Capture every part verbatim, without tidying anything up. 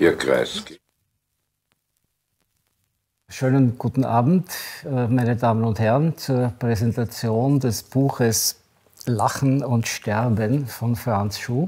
Herr Kreisky. Schönen guten Abend, meine Damen und Herren, zur Präsentation des Buches Lachen und Sterben von Franz Schuh.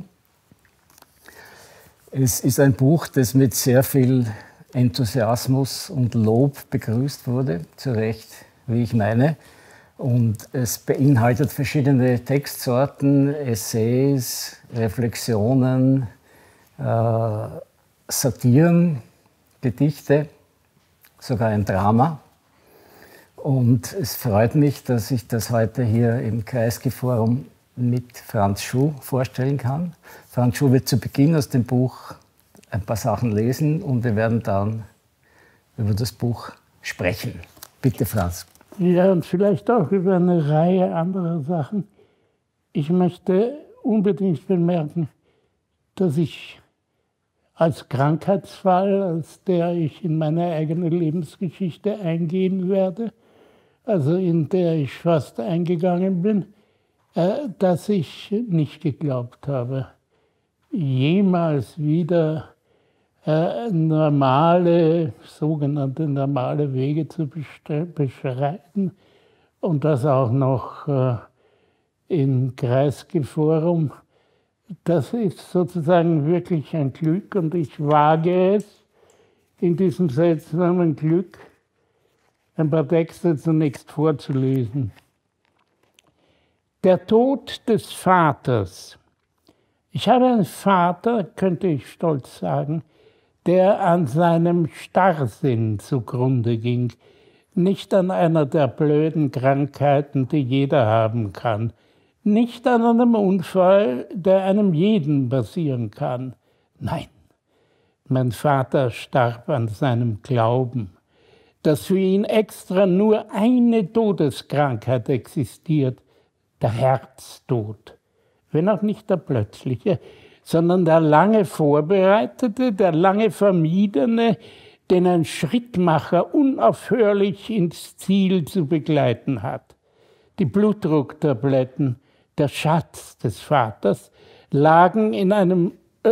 Es ist ein Buch, das mit sehr viel Enthusiasmus und Lob begrüßt wurde, zu Recht, wie ich meine. Und es beinhaltet verschiedene Textsorten, Essays, Reflexionen, äh, Satiren, Gedichte, sogar ein Drama. Und es freut mich, dass ich das heute hier im Kreisky-Forum mit Franz Schuh vorstellen kann. Franz Schuh wird zu Beginn aus dem Buch ein paar Sachen lesen und wir werden dann über das Buch sprechen. Bitte, Franz. Ja, und vielleicht auch über eine Reihe anderer Sachen. Ich möchte unbedingt bemerken, dass ich als Krankheitsfall, als der ich in meine eigene Lebensgeschichte eingehen werde, also in der ich fast eingegangen bin, äh, dass ich nicht geglaubt habe, jemals wieder äh, normale, sogenannte normale Wege zu beschreiten und das auch noch äh, im Kreisky-Forum. Das ist sozusagen wirklich ein Glück und ich wage es, in diesem seltsamen Glück ein paar Texte zunächst vorzulesen. Der Tod des Vaters. Ich habe einen Vater, könnte ich stolz sagen, der an seinem Starrsinn zugrunde ging, nicht an einer der blöden Krankheiten, die jeder haben kann, nicht an einem Unfall, der einem jeden passieren kann. Nein, mein Vater starb an seinem Glauben, dass für ihn extra nur eine Todeskrankheit existiert, der Herztod. Wenn auch nicht der plötzliche, sondern der lange vorbereitete, der lange vermiedene, den ein Schrittmacher unaufhörlich ins Ziel zu begleiten hat. Die Blutdrucktabletten, der Schatz des Vaters, lagen in einem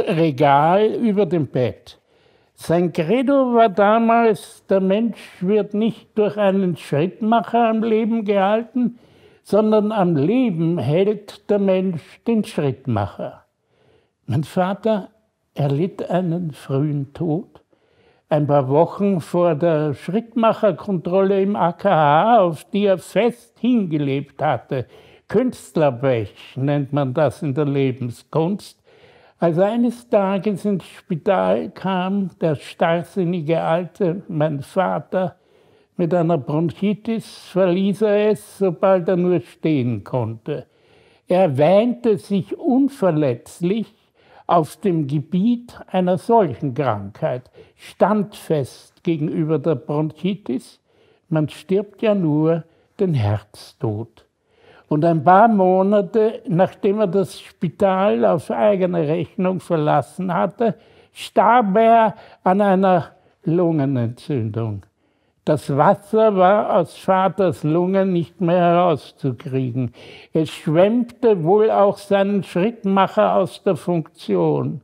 Regal über dem Bett. Sein Credo war damals, der Mensch wird nicht durch einen Schrittmacher am Leben gehalten, sondern am Leben hält der Mensch den Schrittmacher. Mein Vater erlitt einen frühen Tod, ein paar Wochen vor der Schrittmacherkontrolle im A K H, auf die er fest hingelebt hatte. Künstlerpech nennt man das in der Lebenskunst. Als er eines Tages ins Spital kam, der starrsinnige Alte, mein Vater, mit einer Bronchitis, verließ er es, sobald er nur stehen konnte. Er wähnte sich unverletzlich auf dem Gebiet einer solchen Krankheit, standfest gegenüber der Bronchitis. Man stirbt ja nur den Herztod. Und ein paar Monate, nachdem er das Spital auf eigene Rechnung verlassen hatte, starb er an einer Lungenentzündung. Das Wasser war aus Vaters Lungen nicht mehr herauszukriegen. Es schwemmte wohl auch seinen Schrittmacher aus der Funktion.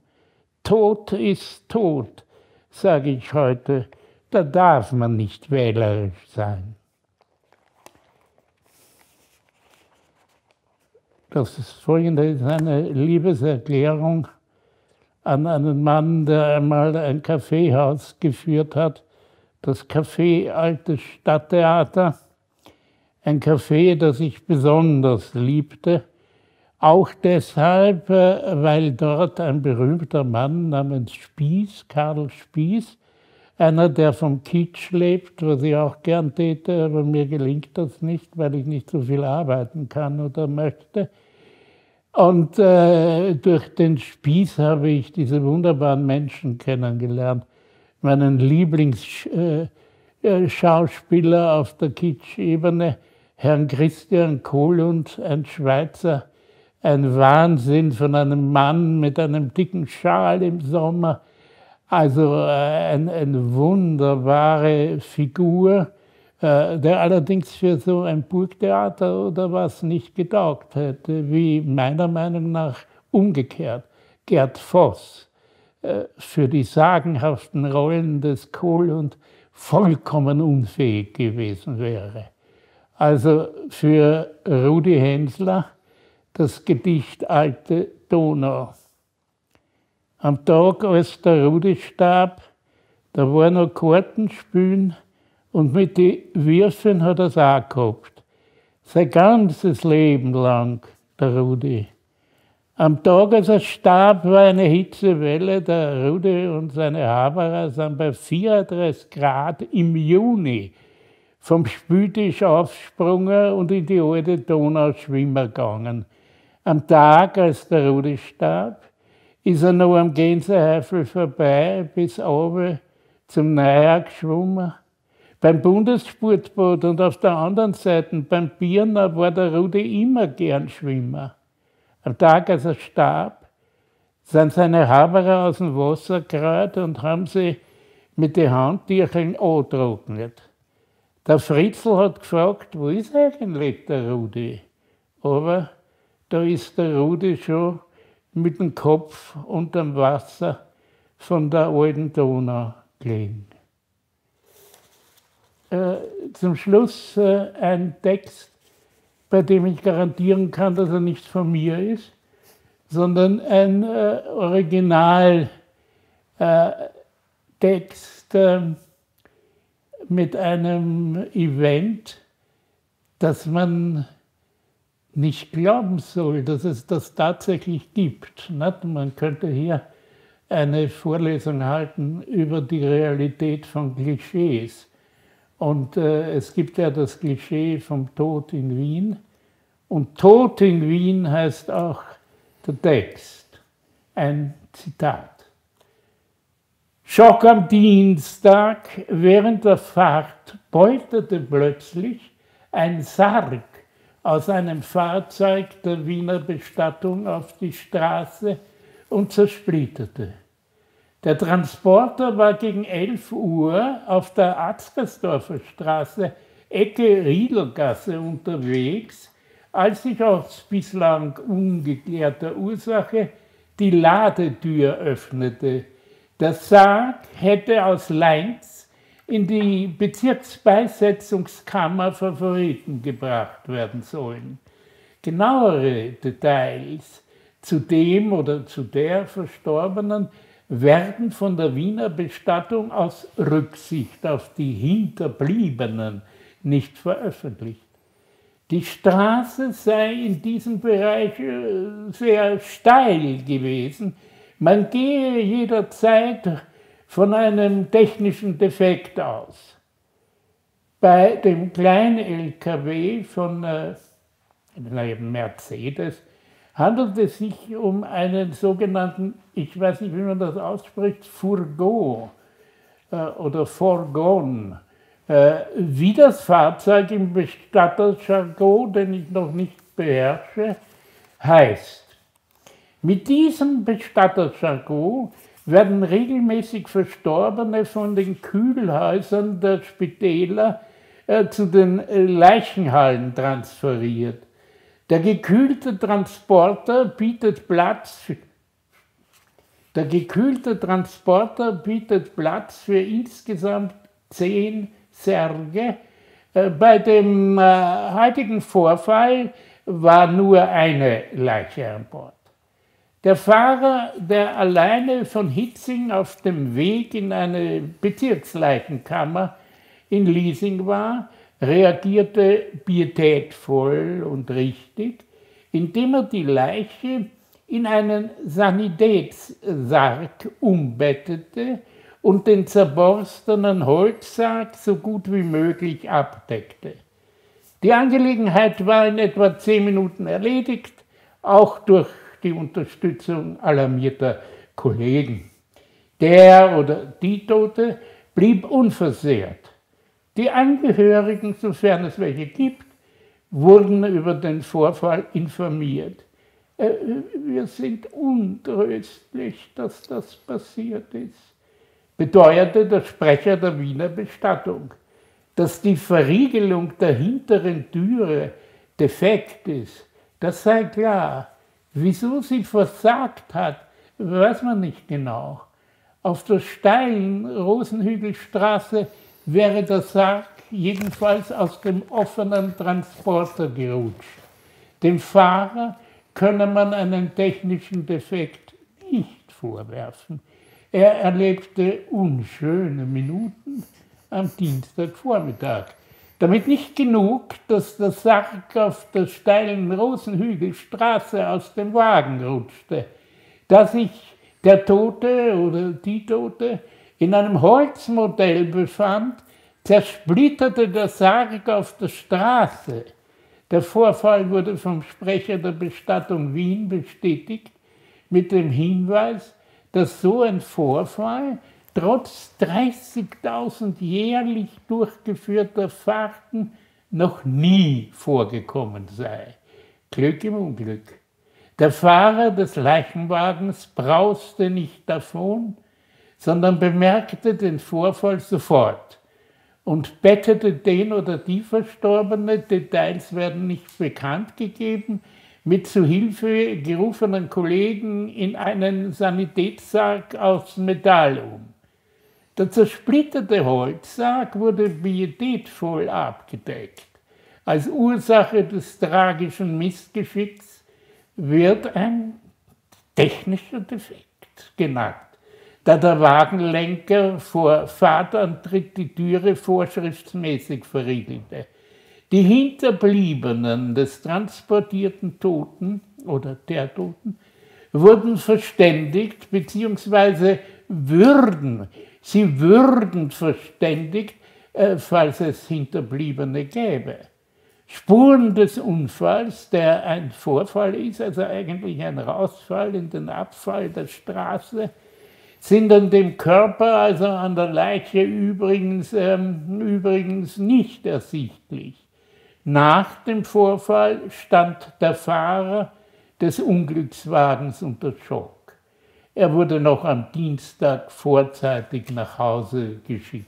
Tod ist tot, sage ich heute. Da darf man nicht wählerisch sein. Das ist folgende ist eine Liebeserklärung an einen Mann, der einmal ein Kaffeehaus geführt hat, das Café Altes Stadttheater, ein Café, das ich besonders liebte, auch deshalb, weil dort ein berühmter Mann namens Spies, Karl Spies, einer, der vom Kitsch lebt, was ich auch gern täte, aber mir gelingt das nicht, weil ich nicht so viel arbeiten kann oder möchte. Und äh, durch den Spies habe ich diese wunderbaren Menschen kennengelernt. Meinen Lieblingsschauspieler äh, auf der Kitsch-Ebene, Herrn Christian Kohlund, ein Schweizer, ein Wahnsinn von einem Mann mit einem dicken Schal im Sommer. Also äh, ein, eine wunderbare Figur, äh, der allerdings für so ein Burgtheater oder was nicht getaugt hätte, wie meiner Meinung nach umgekehrt Gerd Voss. äh, für die sagenhaften Rollen des Kohlhund vollkommen unfähig gewesen wäre. Also für Rudi Hensler das Gedicht Alte Donau. Am Tag, als der Rudi starb, da war noch Kartenspielen und mit den Würfeln hat er es auch gehabt. Sein ganzes Leben lang, der Rudi. Am Tag, als er starb, war eine Hitzewelle. Der Rudi und seine Haberer sind bei vierunddreißig Grad im Juni vom Spültisch aufgesprungen und in die alte Donau schwimmen gegangen. Am Tag, als der Rudi starb, ist er noch am Gänsehäufel vorbei bis runter zum Neujahr geschwommen. Beim Bundessportbad und auf der anderen Seite beim Birner war der Rudi immer gern Schwimmer. Am Tag, als er starb, sind seine Haberer aus dem Wasser gerät und haben sie mit den Handtüchern angetrocknet. Der Fritzl hat gefragt, wo ist eigentlich der Rudi? Aber da ist der Rudi schon mit dem Kopf unterm Wasser von der alten Donau gelegen. Äh, zum Schluss äh, ein Text, bei dem ich garantieren kann, dass er nicht von mir ist, sondern ein äh, Originaltext äh, mit einem Event, das man nicht glauben soll, dass es das tatsächlich gibt. Man könnte hier eine Vorlesung halten über die Realität von Klischees. Und äh, es gibt ja das Klischee vom Tod in Wien. Und Tod in Wien heißt auch der Text. Ein Zitat. Schock am Dienstag während der Fahrt polterte plötzlich ein Sarg aus einem Fahrzeug der Wiener Bestattung auf die Straße und zersplitterte. Der Transporter war gegen elf Uhr auf der Atzgersdorfer Straße, Ecke Riedelgasse unterwegs, als sich aus bislang ungeklärter Ursache die Ladetür öffnete. Der Sarg hätte aus Leinz in die Bezirksbeisetzungskammer Favoriten gebracht werden sollen. Genauere Details zu dem oder zu der Verstorbenen werden von der Wiener Bestattung aus Rücksicht auf die Hinterbliebenen nicht veröffentlicht. Die Straße sei in diesem Bereich sehr steil gewesen. Man gehe jederzeit von einem technischen Defekt aus. Bei dem kleinen L K W von äh, Mercedes handelt es sich um einen sogenannten, ich weiß nicht, wie man das ausspricht, Fourgon äh, oder Fourgon. Äh, wie das Fahrzeug im Bestatterjargon, den ich noch nicht beherrsche, heißt. Mit diesem Bestatterjargon werden regelmäßig Verstorbene von den Kühlhäusern der Spitäler äh, zu den äh, Leichenhallen transferiert. Der gekühlte Transporter bietet Platz für, der gekühlte Transporter bietet Platz für insgesamt zehn Särge. Äh, bei dem äh, heutigen Vorfall war nur eine Leiche an Bord. Der Fahrer, der alleine von Hitzing auf dem Weg in eine Bezirksleichenkammer in Liesing war, reagierte pietätvoll und richtig, indem er die Leiche in einen Sanitätssarg umbettete und den zerborstenen Holzsarg so gut wie möglich abdeckte. Die Angelegenheit war in etwa zehn Minuten erledigt, auch durch die Unterstützung alarmierter Kollegen. Der oder die Tote blieb unversehrt. Die Angehörigen, sofern es welche gibt, wurden über den Vorfall informiert. Äh, wir sind untröstlich, dass das passiert ist, beteuerte der Sprecher der Wiener Bestattung. Dass die Verriegelung der hinteren Türe defekt ist, das sei klar. Wieso sie versagt hat, weiß man nicht genau. Auf der steilen Rosenhügelstraße wäre der Sarg jedenfalls aus dem offenen Transporter gerutscht. Dem Fahrer könne man einen technischen Defekt nicht vorwerfen. Er erlebte unschöne Minuten am Dienstagvormittag. Damit nicht genug, dass der Sarg auf der steilen Rosenhügelstraße aus dem Wagen rutschte. Da sich der Tote oder die Tote in einem Holzmodell befand, zersplitterte der Sarg auf der Straße. Der Vorfall wurde vom Sprecher der Bestattung Wien bestätigt mit dem Hinweis, dass so ein Vorfall trotz dreißigtausend jährlich durchgeführter Fahrten noch nie vorgekommen sei. Glück im Unglück. Der Fahrer des Leichenwagens brauste nicht davon, sondern bemerkte den Vorfall sofort und bettete den oder die Verstorbene, Details werden nicht bekannt gegeben, mit zu Hilfe gerufenen Kollegen in einen Sanitätssarg aus Metall um. Der zersplitterte Holzsarg wurde pietätvoll abgedeckt. Als Ursache des tragischen Missgeschicks wird ein technischer Defekt genannt, da der Wagenlenker vor Fahrtantritt die Türe vorschriftsmäßig verriegelte. Die Hinterbliebenen des transportierten Toten oder der Toten wurden verständigt bzw. würden, sie würden verständigt, äh, falls es Hinterbliebene gäbe. Spuren des Unfalls, der ein Vorfall ist, also eigentlich ein Rausfall in den Abfall der Straße, sind an dem Körper, also an der Leiche übrigens, ähm, übrigens nicht ersichtlich. Nach dem Vorfall stand der Fahrer des Unglückswagens unter Schock. Er wurde noch am Dienstag vorzeitig nach Hause geschickt.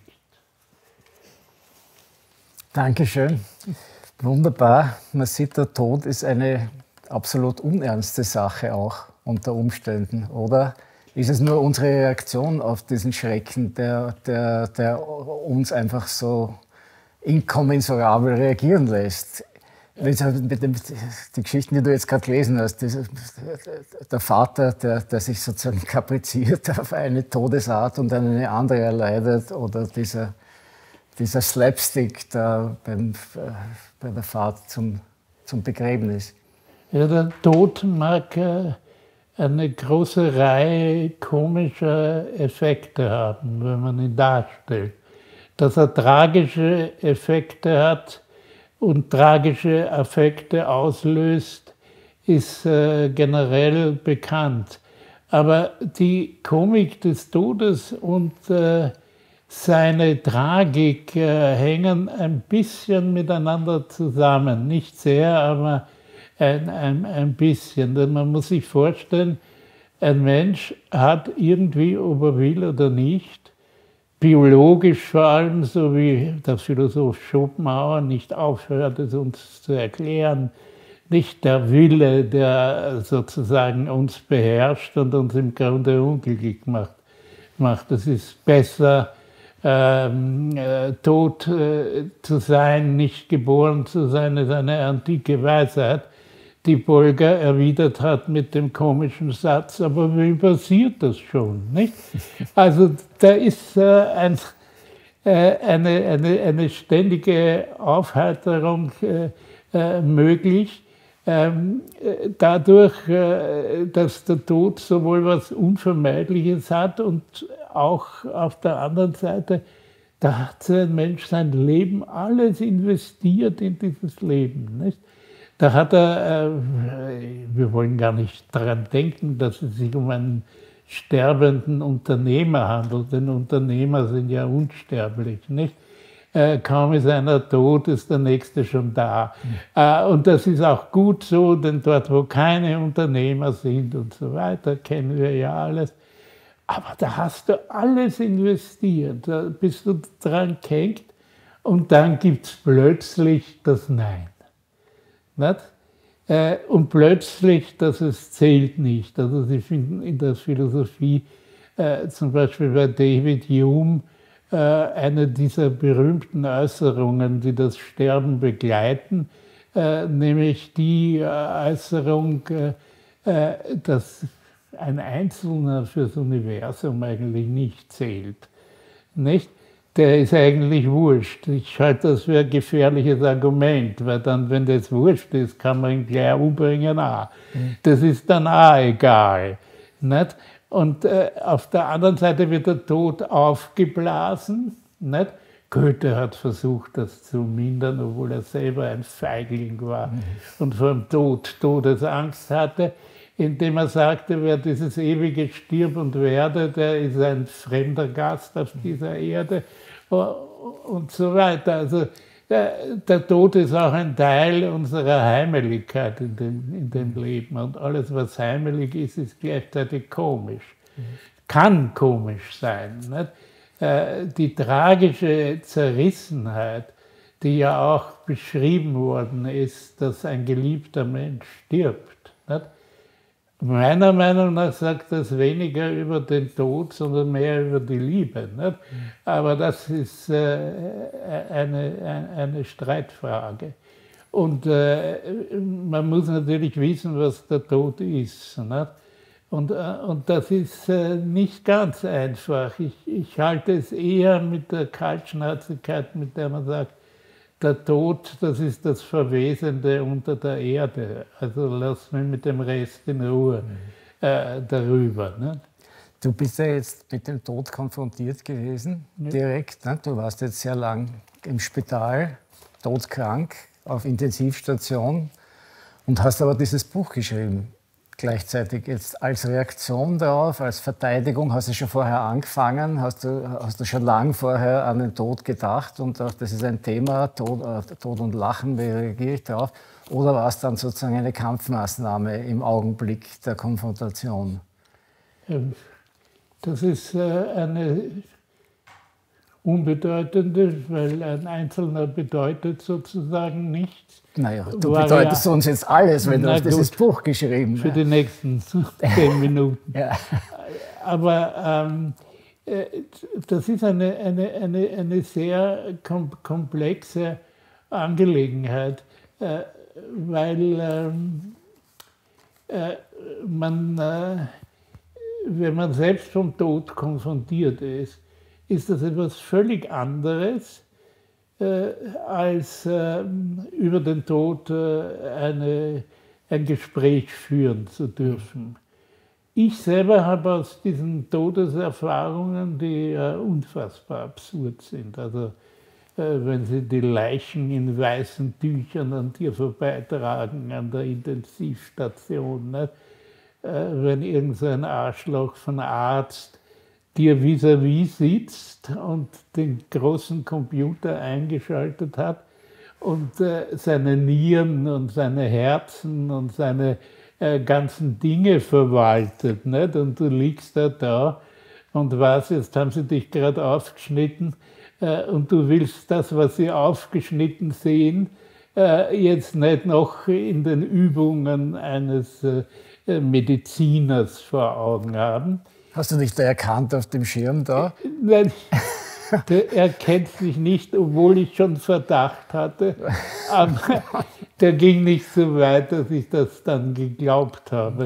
Dankeschön. Wunderbar. Man sieht, der Tod ist eine absolut unernste Sache auch unter Umständen, oder? Ist es nur unsere Reaktion auf diesen Schrecken, der, der, der uns einfach so inkommensurabel reagieren lässt? Mit dem, die Geschichten, die du jetzt gerade gelesen hast, dieser, der Vater, der, der sich sozusagen kapriziert auf eine Todesart und eine andere erleidet, oder dieser, dieser Slapstick da beim, bei der Fahrt zum, zum Begräbnis. Ja, der Tod mag eine große Reihe komischer Effekte haben, wenn man ihn darstellt. Dass er tragische Effekte hat und tragische Affekte auslöst, ist äh, generell bekannt. Aber die Komik des Todes und äh, seine Tragik äh, hängen ein bisschen miteinander zusammen. Nicht sehr, aber ein, ein, ein bisschen. Denn man muss sich vorstellen, ein Mensch hat irgendwie, ob er will oder nicht, biologisch vor allem, so wie der Philosoph Schopenhauer nicht aufhört, es uns zu erklären, nicht der Wille, der sozusagen uns beherrscht und uns im Grunde unglücklich macht. macht. Es ist besser, ähm, äh, tot äh, zu sein, nicht geboren zu sein, ist eine antike Weisheit, die Bolger erwidert hat mit dem komischen Satz, aber wie passiert das schon? Nicht? Also da ist äh, ein, äh, eine, eine, eine ständige Aufheiterung äh, äh, möglich, ähm, äh, dadurch, äh, dass der Tod sowohl was Unvermeidliches hat und auch auf der anderen Seite, da hat ein Mensch sein Leben alles investiert in dieses Leben. Nicht? Da hat er, äh, wir wollen gar nicht daran denken, dass es sich um einen sterbenden Unternehmer handelt, denn Unternehmer sind ja unsterblich, nicht? Äh, kaum ist einer tot, ist der Nächste schon da. Mhm. Äh, und das ist auch gut so, denn dort, wo keine Unternehmer sind und so weiter, kennen wir ja alles. Aber da hast du alles investiert, da bist du dran gehängt und dann gibt es plötzlich das Nein. Nicht? Äh, und plötzlich, dass es zählt nicht. Also Sie finden in der Philosophie äh, äh, zum Beispiel bei David Hume, äh, eine dieser berühmten Äußerungen, die das Sterben begleiten, äh, nämlich die äh, Äußerung, äh, äh, dass ein Einzelner fürs Universum eigentlich nicht zählt. Nicht? Der ist eigentlich wurscht. Ich halte das für ein gefährliches Argument, weil dann, wenn das wurscht ist, kann man ihn gleich umbringen auch. Mhm. Das ist dann auch egal. Nicht? Und äh, auf der anderen Seite wird der Tod aufgeblasen. Nicht? Goethe hat versucht, das zu mindern, obwohl er selber ein Feigling war mhm. und vor dem Tod Todesangst hatte, indem er sagte, wer dieses ewige stirb und werde, der ist ein fremder Gast auf dieser Erde und so weiter. Also der, der Tod ist auch ein Teil unserer Heimeligkeit in dem, in dem Leben. Und alles, was heimelig ist, ist gleichzeitig komisch. Mhm. Kann komisch sein. Nicht? Die tragische Zerrissenheit, die ja auch beschrieben worden ist, dass ein geliebter Mensch stirbt. Nicht? Meiner Meinung nach sagt das weniger über den Tod, sondern mehr über die Liebe. Nicht? Aber das ist äh, eine, eine Streitfrage. Und äh, man muss natürlich wissen, was der Tod ist. Nicht? Und, äh, und das ist äh, nicht ganz einfach. Ich, ich halte es eher mit der Kaltschnäuzigkeit, mit der man sagt, der Tod, das ist das Verwesende unter der Erde. Also lass mich mit dem Rest in Ruhe äh, darüber. Ne? Du bist ja jetzt mit dem Tod konfrontiert gewesen, ja. direkt. Ne? Du warst jetzt sehr lang im Spital, todkrank, auf Intensivstation und hast aber dieses Buch geschrieben. Gleichzeitig jetzt als Reaktion darauf, als Verteidigung, hast du schon vorher angefangen, hast du, hast du schon lange vorher an den Tod gedacht und auch, das ist ein Thema, Tod, äh, Tod und Lachen, wie reagiere ich darauf? Oder war es dann sozusagen eine Kampfmaßnahme im Augenblick der Konfrontation? Das ist eine unbedeutende, weil ein Einzelner bedeutet sozusagen nichts. Naja, du War bedeutest ja, uns jetzt alles, wenn du dieses Buch geschrieben hast. Für die nächsten zehn Minuten. Ja. Aber ähm, das ist eine, eine, eine, eine sehr kom komplexe Angelegenheit, äh, weil ähm, äh, man, äh, wenn man selbst vom Tod konfrontiert ist, ist das etwas völlig anderes, äh, als äh, über den Tod äh, eine, ein Gespräch führen zu dürfen. Ich selber habe aus diesen Todeserfahrungen, die äh, unfassbar absurd sind, also äh, wenn sie die Leichen in weißen Tüchern an dir vorbeitragen an der Intensivstation, ne? äh, wenn irgend so ein Arschloch von Arzt dir vis-à-vis sitzt und den großen Computer eingeschaltet hat und äh, seine Nieren und seine Herzen und seine äh, ganzen Dinge verwaltet. Nicht? Und du liegst da da und weißt, jetzt haben sie dich gerade aufgeschnitten äh, und du willst das, was sie aufgeschnitten sehen, äh, jetzt nicht noch in den Übungen eines äh, Mediziners vor Augen haben. Hast du dich da erkannt auf dem Schirm da? Nein, der erkennt mich nicht, obwohl ich schon Verdacht hatte. Aber der ging nicht so weit, dass ich das dann geglaubt habe,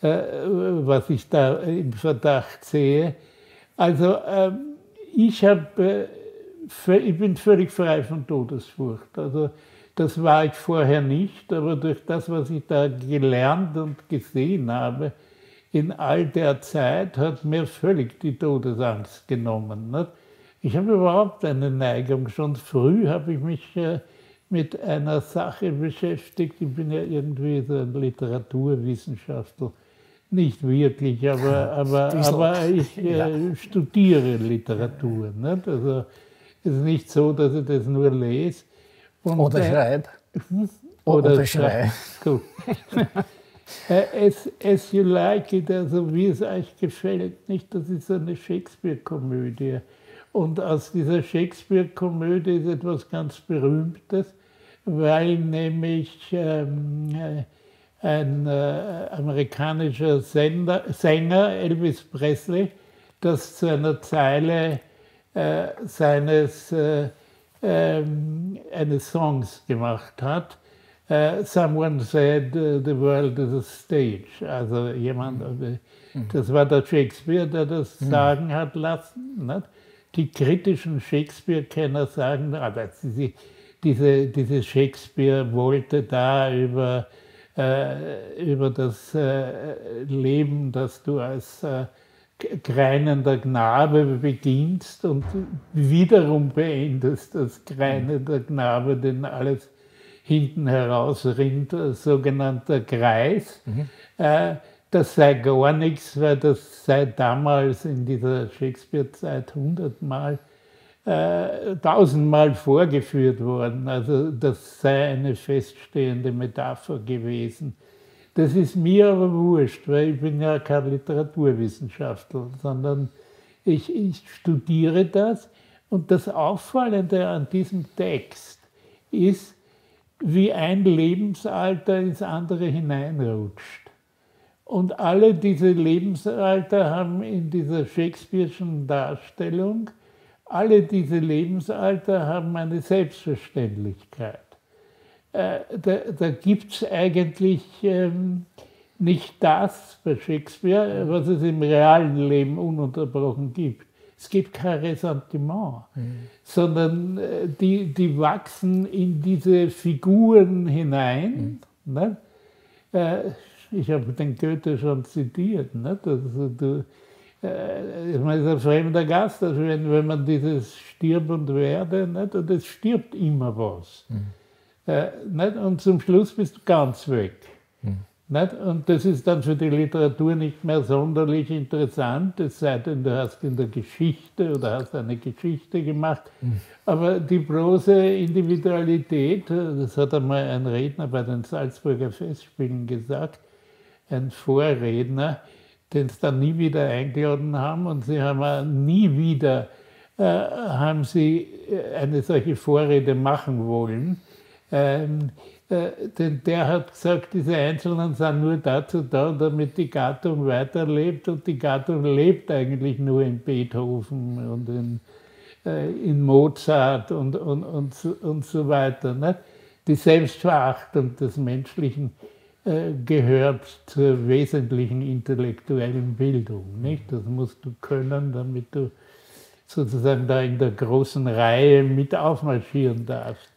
was ich da im Verdacht sehe. Also ich, hab, ich bin völlig frei von Todesfurcht. Also das war ich vorher nicht, aber durch das, was ich da gelernt und gesehen habe, in all der Zeit hat mir völlig die Todesangst genommen. Nicht? Ich habe überhaupt eine Neigung. Schon früh habe ich mich äh, mit einer Sache beschäftigt. Ich bin ja irgendwie so ein Literaturwissenschaftler. Nicht wirklich, aber, aber, aber ich äh, ja. studiere Literatur. Nicht? Also es ist nicht so, dass ich das nur lese. Und, oder äh, schreibe. Oder, oder schreibe. Gut. As, as you like it, also wie es euch gefällt, nicht? Das ist eine Shakespeare-Komödie. Und aus dieser Shakespeare-Komödie ist etwas ganz Berühmtes, weil nämlich ähm, ein äh, amerikanischer Sender, Sänger, Elvis Presley, das zu einer Zeile äh, seines, äh, äh, eines Songs gemacht hat. Uh, someone said uh, the world is a stage. Also jemand, mhm. das war der Shakespeare, der das mhm. sagen hat lassen. Nicht? Die kritischen Shakespeare-Kenner sagen, ah, das, diese, diese, diese Shakespeare wollte da über, äh, über das äh, Leben, das du als äh, greinender Knabe beginnst und wiederum beendest als greinender Knabe, denn alles hinten heraus rinnt, sogenannter Kreis. Mhm. Äh, das sei gar nichts, weil das sei damals in dieser Shakespeare-Zeit hundertmal, äh, tausendmal vorgeführt worden. Also das sei eine feststehende Metapher gewesen. Das ist mir aber wurscht, weil ich bin ja kein Literaturwissenschaftler, sondern ich, ich studiere das. Und das Auffallende an diesem Text ist, wie ein Lebensalter ins andere hineinrutscht. Und alle diese Lebensalter haben in dieser Shakespeare'schen Darstellung, alle diese Lebensalter haben eine Selbstverständlichkeit. Äh, da da gibt es eigentlich ähm, nicht das bei Shakespeare, was es im realen Leben ununterbrochen gibt. Es gibt kein Ressentiment, mhm. sondern äh, die, die wachsen in diese Figuren hinein. Mhm. Ne? Äh, ich habe den Goethe schon zitiert. Ne? Also, du, äh, ich meine, es ist ein fremder Gast, also wenn, wenn man dieses Stirb und Werde, nicht? Und es stirbt immer was. Mhm. Äh, nicht? Und zum Schluss bist du ganz weg. Mhm. Nicht? Und das ist dann für die Literatur nicht mehr sonderlich interessant, es sei denn, du hast in der Geschichte oder hast eine Geschichte gemacht. Mhm. Aber die bloße Individualität, das hat einmal ein Redner bei den Salzburger Festspielen gesagt, ein Vorredner, den sie dann nie wieder eingeladen haben, und sie haben auch nie wieder äh, haben sie eine solche Vorrede machen wollen. Ähm, Äh, denn der hat gesagt, diese Einzelnen sind nur dazu da, damit die Gattung weiterlebt, und die Gattung lebt eigentlich nur in Beethoven und in, äh, in Mozart und, und, und, so, und so weiter. Nicht? Die Selbstverachtung des Menschlichen äh, gehört zur wesentlichen intellektuellen Bildung. Nicht? Das musst du können, damit du sozusagen da in der großen Reihe mit aufmarschieren darfst.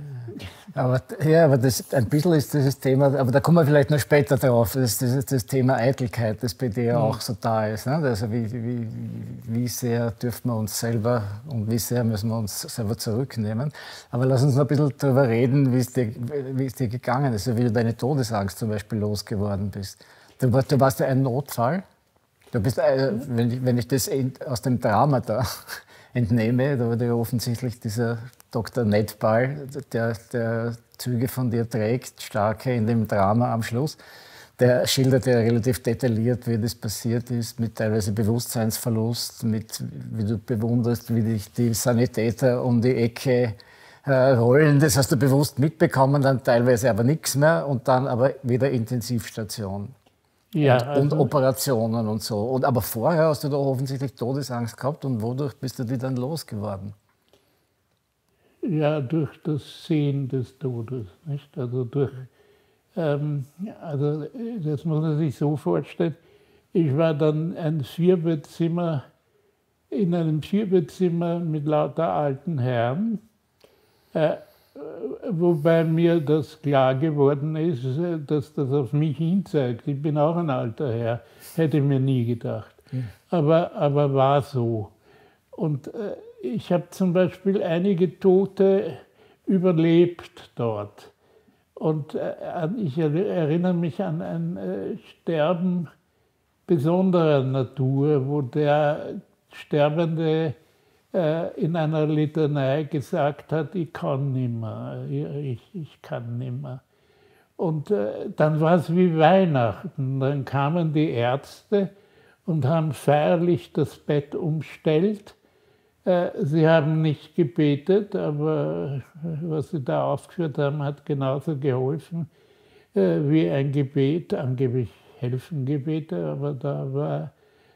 Aber, ja, aber das, ein bisschen ist dieses Thema, aber da kommen wir vielleicht noch später drauf, das, das ist das Thema Eitelkeit, das bei dir ja auch so da ist. Ne? Also wie, wie, wie sehr dürfen wir uns selber und wie sehr müssen wir uns selber zurücknehmen. Aber lass uns noch ein bisschen darüber reden, wie es dir, wie es dir gegangen ist, also wie du deine Todesangst zum Beispiel losgeworden bist. Du, du warst ja ein Notfall. Du bist, äh, wenn, ich, wenn ich das aus dem Drama da entnehme, da war ja offensichtlich dieser Doktor Nedball, der, der Züge von dir trägt, starke in dem Drama am Schluss. Der schildert ja relativ detailliert, wie das passiert ist, mit teilweise Bewusstseinsverlust, mit wie du bewunderst, wie dich die Sanitäter um die Ecke äh, rollen. Das hast du bewusst mitbekommen, dann teilweise aber nichts mehr und dann aber wieder Intensivstation. Ja, und, also und Operationen und so. Und, aber vorher hast du da offensichtlich Todesangst gehabt, und wodurch bist du die dann losgeworden? Ja, durch das Sehen des Todes. Nicht? Also, durch, ähm, also das muss man sich so vorstellen, ich war dann ein Vierbettzimmer, in einem Vierbettzimmer mit lauter alten Herren, äh, wobei mir das klar geworden ist, dass das auf mich hinzeigt. Ich bin auch ein alter Herr, hätte ich mir nie gedacht. Mhm. Aber, aber war so. Und äh, ich habe zum Beispiel einige Tote überlebt dort. Und äh, ich erinnere mich an ein äh, Sterben besonderer Natur, wo der Sterbende in einer Litanei gesagt hat, ich kann nimmer, ich, ich kann nimmer. Und äh, dann war es wie Weihnachten. Dann kamen die Ärzte und haben feierlich das Bett umstellt. Äh, sie haben nicht gebetet, aber was sie da aufgeführt haben, hat genauso geholfen äh, wie ein Gebet. Angeblich helfen Gebete, aber da war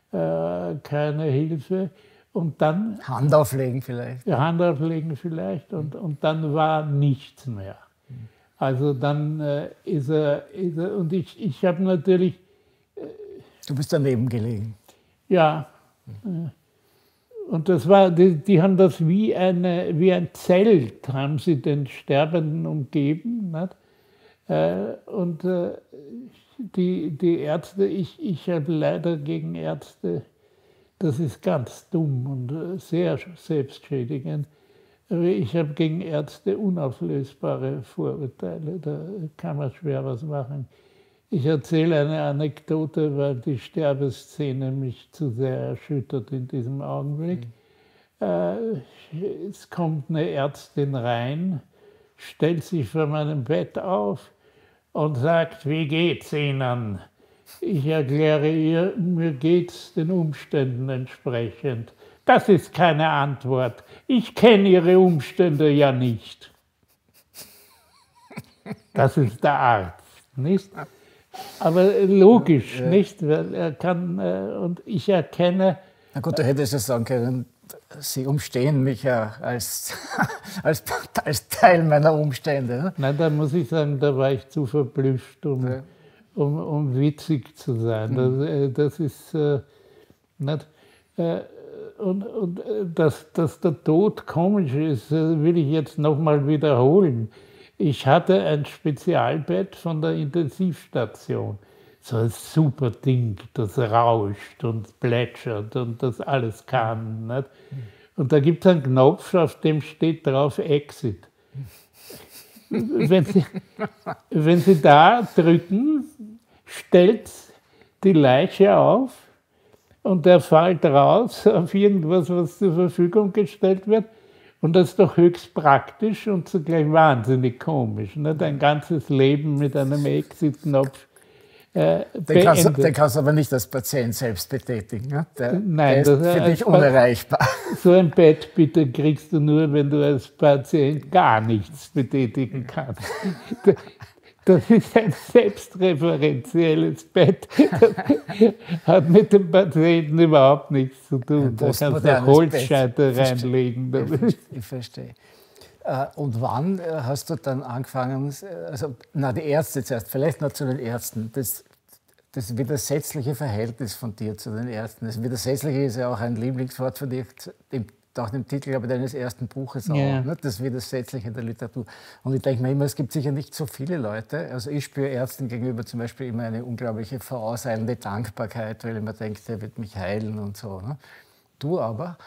äh, keine Hilfe. Und dann... Hand auflegen vielleicht. Ja, Hand auflegen vielleicht und, und dann war nichts mehr. Also dann äh, ist, er, ist er... Und ich, ich habe natürlich... Äh, du bist daneben gelegen. Ja. Äh, und das war, die, die haben das wie, eine, wie ein Zelt, haben sie den Sterbenden umgeben. Nicht? Äh, und äh, die, die Ärzte, ich, ich habe leider gegen Ärzte, das ist ganz dumm und sehr selbstschädigend, aber ich habe gegen Ärzte unauflösbare Vorurteile, da kann man schwer was machen. Ich erzähle eine Anekdote, weil die Sterbeszene mich zu sehr erschüttert in diesem Augenblick. Mhm. Äh, es kommt eine Ärztin rein, stellt sich vor meinem Bett auf und sagt, wie geht's Ihnen? Ich erkläre ihr, mir geht's den Umständen entsprechend. Das ist keine Antwort. Ich kenne Ihre Umstände ja nicht. Das ist der Arzt, nicht? Aber logisch, ja. Nicht? Weil er kann, und ich erkenne... Na gut, du hättest ja sagen können, Sie umstehen mich ja als, als, als Teil meiner Umstände. Ne? Nein, da muss ich sagen, da war ich zu verblüfft, um, ja. um, um witzig zu sein. Mhm. Das, das ist äh, nicht... Äh, und, und dass, dass der Tod komisch ist, will ich jetzt nochmal wiederholen. Ich hatte ein Spezialbett von der Intensivstation. So ein super Ding, das rauscht und plätschert und das alles kann. Nicht? Und da gibt es einen Knopf, auf dem steht drauf Exit. Wenn Sie, wenn Sie da drücken, stellt die Leiche auf und der fällt raus auf irgendwas, was zur Verfügung gestellt wird. Und das ist doch höchst praktisch und zugleich wahnsinnig komisch. Nicht? Ein ganzes Leben mit einem Exit-Knopf äh, den, kannst du, den kannst du aber nicht als Patient selbst betätigen. Ne? Der, Nein, der ist das, für dich unerreichbar. So ein Bett bitte kriegst du nur, wenn du als Patient gar nichts betätigen kannst. Das ist ein selbstreferenzielles Bett. Das hat mit dem Patienten überhaupt nichts zu tun. Da kannst du Holzscheite reinlegen. Ich, ich verstehe. Und wann hast du dann angefangen, also na, die Ärzte zuerst, vielleicht noch zu den Ärzten, das, das widersetzliche Verhältnis von dir zu den Ärzten. Das Widersetzliche ist ja auch ein Lieblingswort von dir, auch im Titel, glaube ich, deines ersten Buches auch, ja. Ne? Das Widersetzliche der Literatur. Und ich denke mir immer, es gibt sicher nicht so viele Leute, also ich spüre Ärzten gegenüber zum Beispiel immer eine unglaubliche vorauseilende Dankbarkeit, weil ich mir denke, der wird mich heilen und so. Ne? Du aber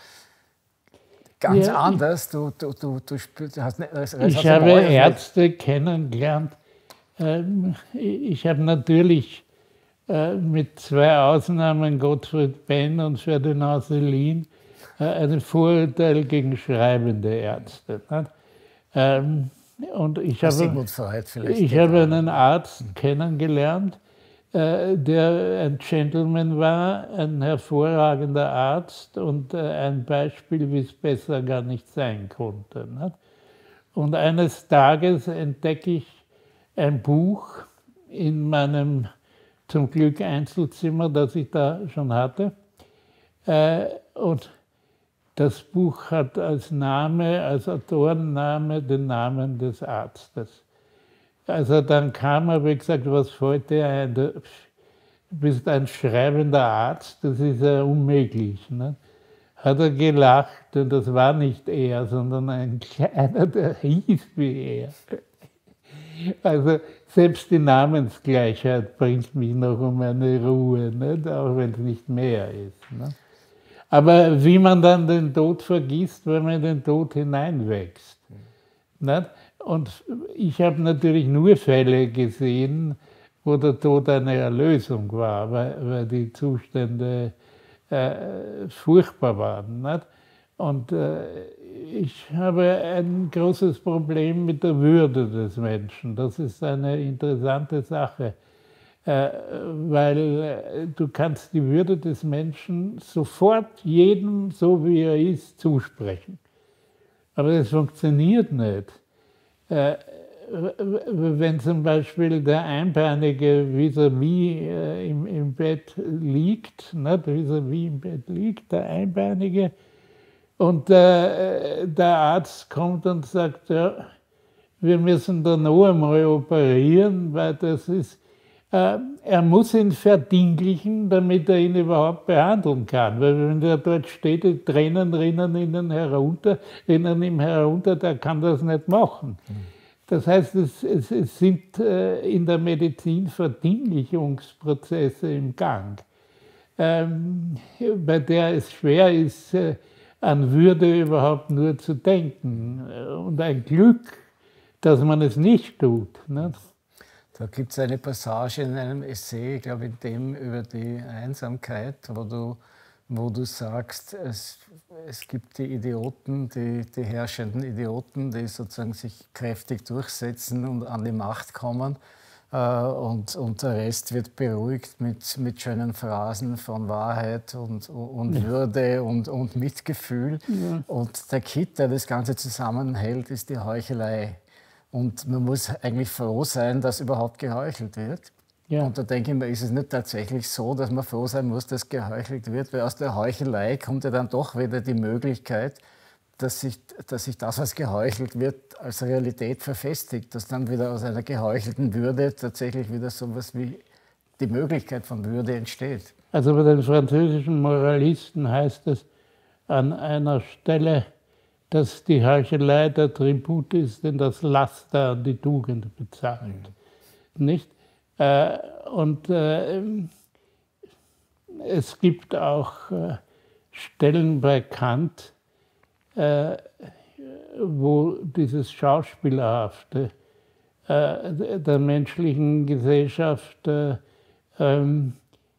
ganz ja, anders, du, du, du, du spürst, hast nicht, als, als ich habe Ärzte nicht kennengelernt. Ähm, ich habe natürlich äh, mit zwei Ausnahmen, Gottfried Benn und Ferdinand Selin, ein Vorurteil gegen schreibende Ärzte. Ähm, und ich habe, ich habe einen Arzt kennengelernt, äh, der ein Gentleman war, ein hervorragender Arzt und äh, ein Beispiel, wie es besser gar nicht sein konnte. Nicht? Und eines Tages entdecke ich ein Buch in meinem, zum Glück, Einzelzimmer, das ich da schon hatte. Äh, und das Buch hat als Name, als Autorenname den Namen des Arztes. Als er dann kam, habe ich gesagt, was fällt dir ein? Du bist ein schreibender Arzt, das ist ja unmöglich. Ne? Hat er gelacht und das war nicht er, sondern ein kleiner, der hieß wie er. Also selbst die Namensgleichheit bringt mich noch um eine Ruhe, nicht? Auch wenn es nicht mehr ist. Ne? Aber wie man dann den Tod vergisst, wenn man in den Tod hineinwächst. Mhm. Und ich habe natürlich nur Fälle gesehen, wo der Tod eine Erlösung war, weil, weil die Zustände äh, furchtbar waren. Nicht? Und äh, ich habe ein großes Problem mit der Würde des Menschen. Das ist eine interessante Sache. Äh, weil äh, du kannst die Würde des Menschen sofort jedem, so wie er ist, zusprechen. Aber das funktioniert nicht, äh, wenn zum Beispiel der Einbeinige vis-à-vis äh, im, im Bett liegt, nicht? Vis-à-vis im Bett liegt, der Einbeinige, und äh, der Arzt kommt und sagt, ja, wir müssen da noch einmal operieren, weil das ist, äh, er muss ihn verdinglichen, damit er ihn überhaupt behandeln kann. Weil wenn der dort steht, die Tränen rinnen ihnen herunter, rinnen ihm herunter, der kann das nicht machen. Mhm. Das heißt, es, es, es sind äh, in der Medizin Verdinglichungsprozesse im Gang, ähm, bei der es schwer ist, äh, an Würde überhaupt nur zu denken. Und ein Glück, dass man es nicht tut. Ne? Da gibt es eine Passage in einem Essay, ich glaube in dem über die Einsamkeit, wo du, wo du sagst, es, es gibt die Idioten, die, die herrschenden Idioten, die sozusagen sich kräftig durchsetzen und an die Macht kommen. Und, und der Rest wird beruhigt mit, mit schönen Phrasen von Wahrheit und, und ja. Würde und, und Mitgefühl. Ja. Und der Kitt, der das Ganze zusammenhält, ist die Heuchelei. Und man muss eigentlich froh sein, dass überhaupt geheuchelt wird. Ja. Und da denke ich mir, ist es nicht tatsächlich so, dass man froh sein muss, dass geheuchelt wird? Weil aus der Heuchelei kommt ja dann doch wieder die Möglichkeit, dass sich, dass sich das, was geheuchelt wird, als Realität verfestigt, dass dann wieder aus einer geheuchelten Würde tatsächlich wieder so etwas wie die Möglichkeit von Würde entsteht. Also bei den französischen Moralisten heißt es an einer Stelle, dass die Heuchelei der Tribut ist, den das Laster an die Tugend bezahlt. Mhm. Nicht? Äh, und äh, es gibt auch äh, Stellen bei Kant, Äh, wo dieses Schauspielerhafte äh, der menschlichen Gesellschaft äh, ähm,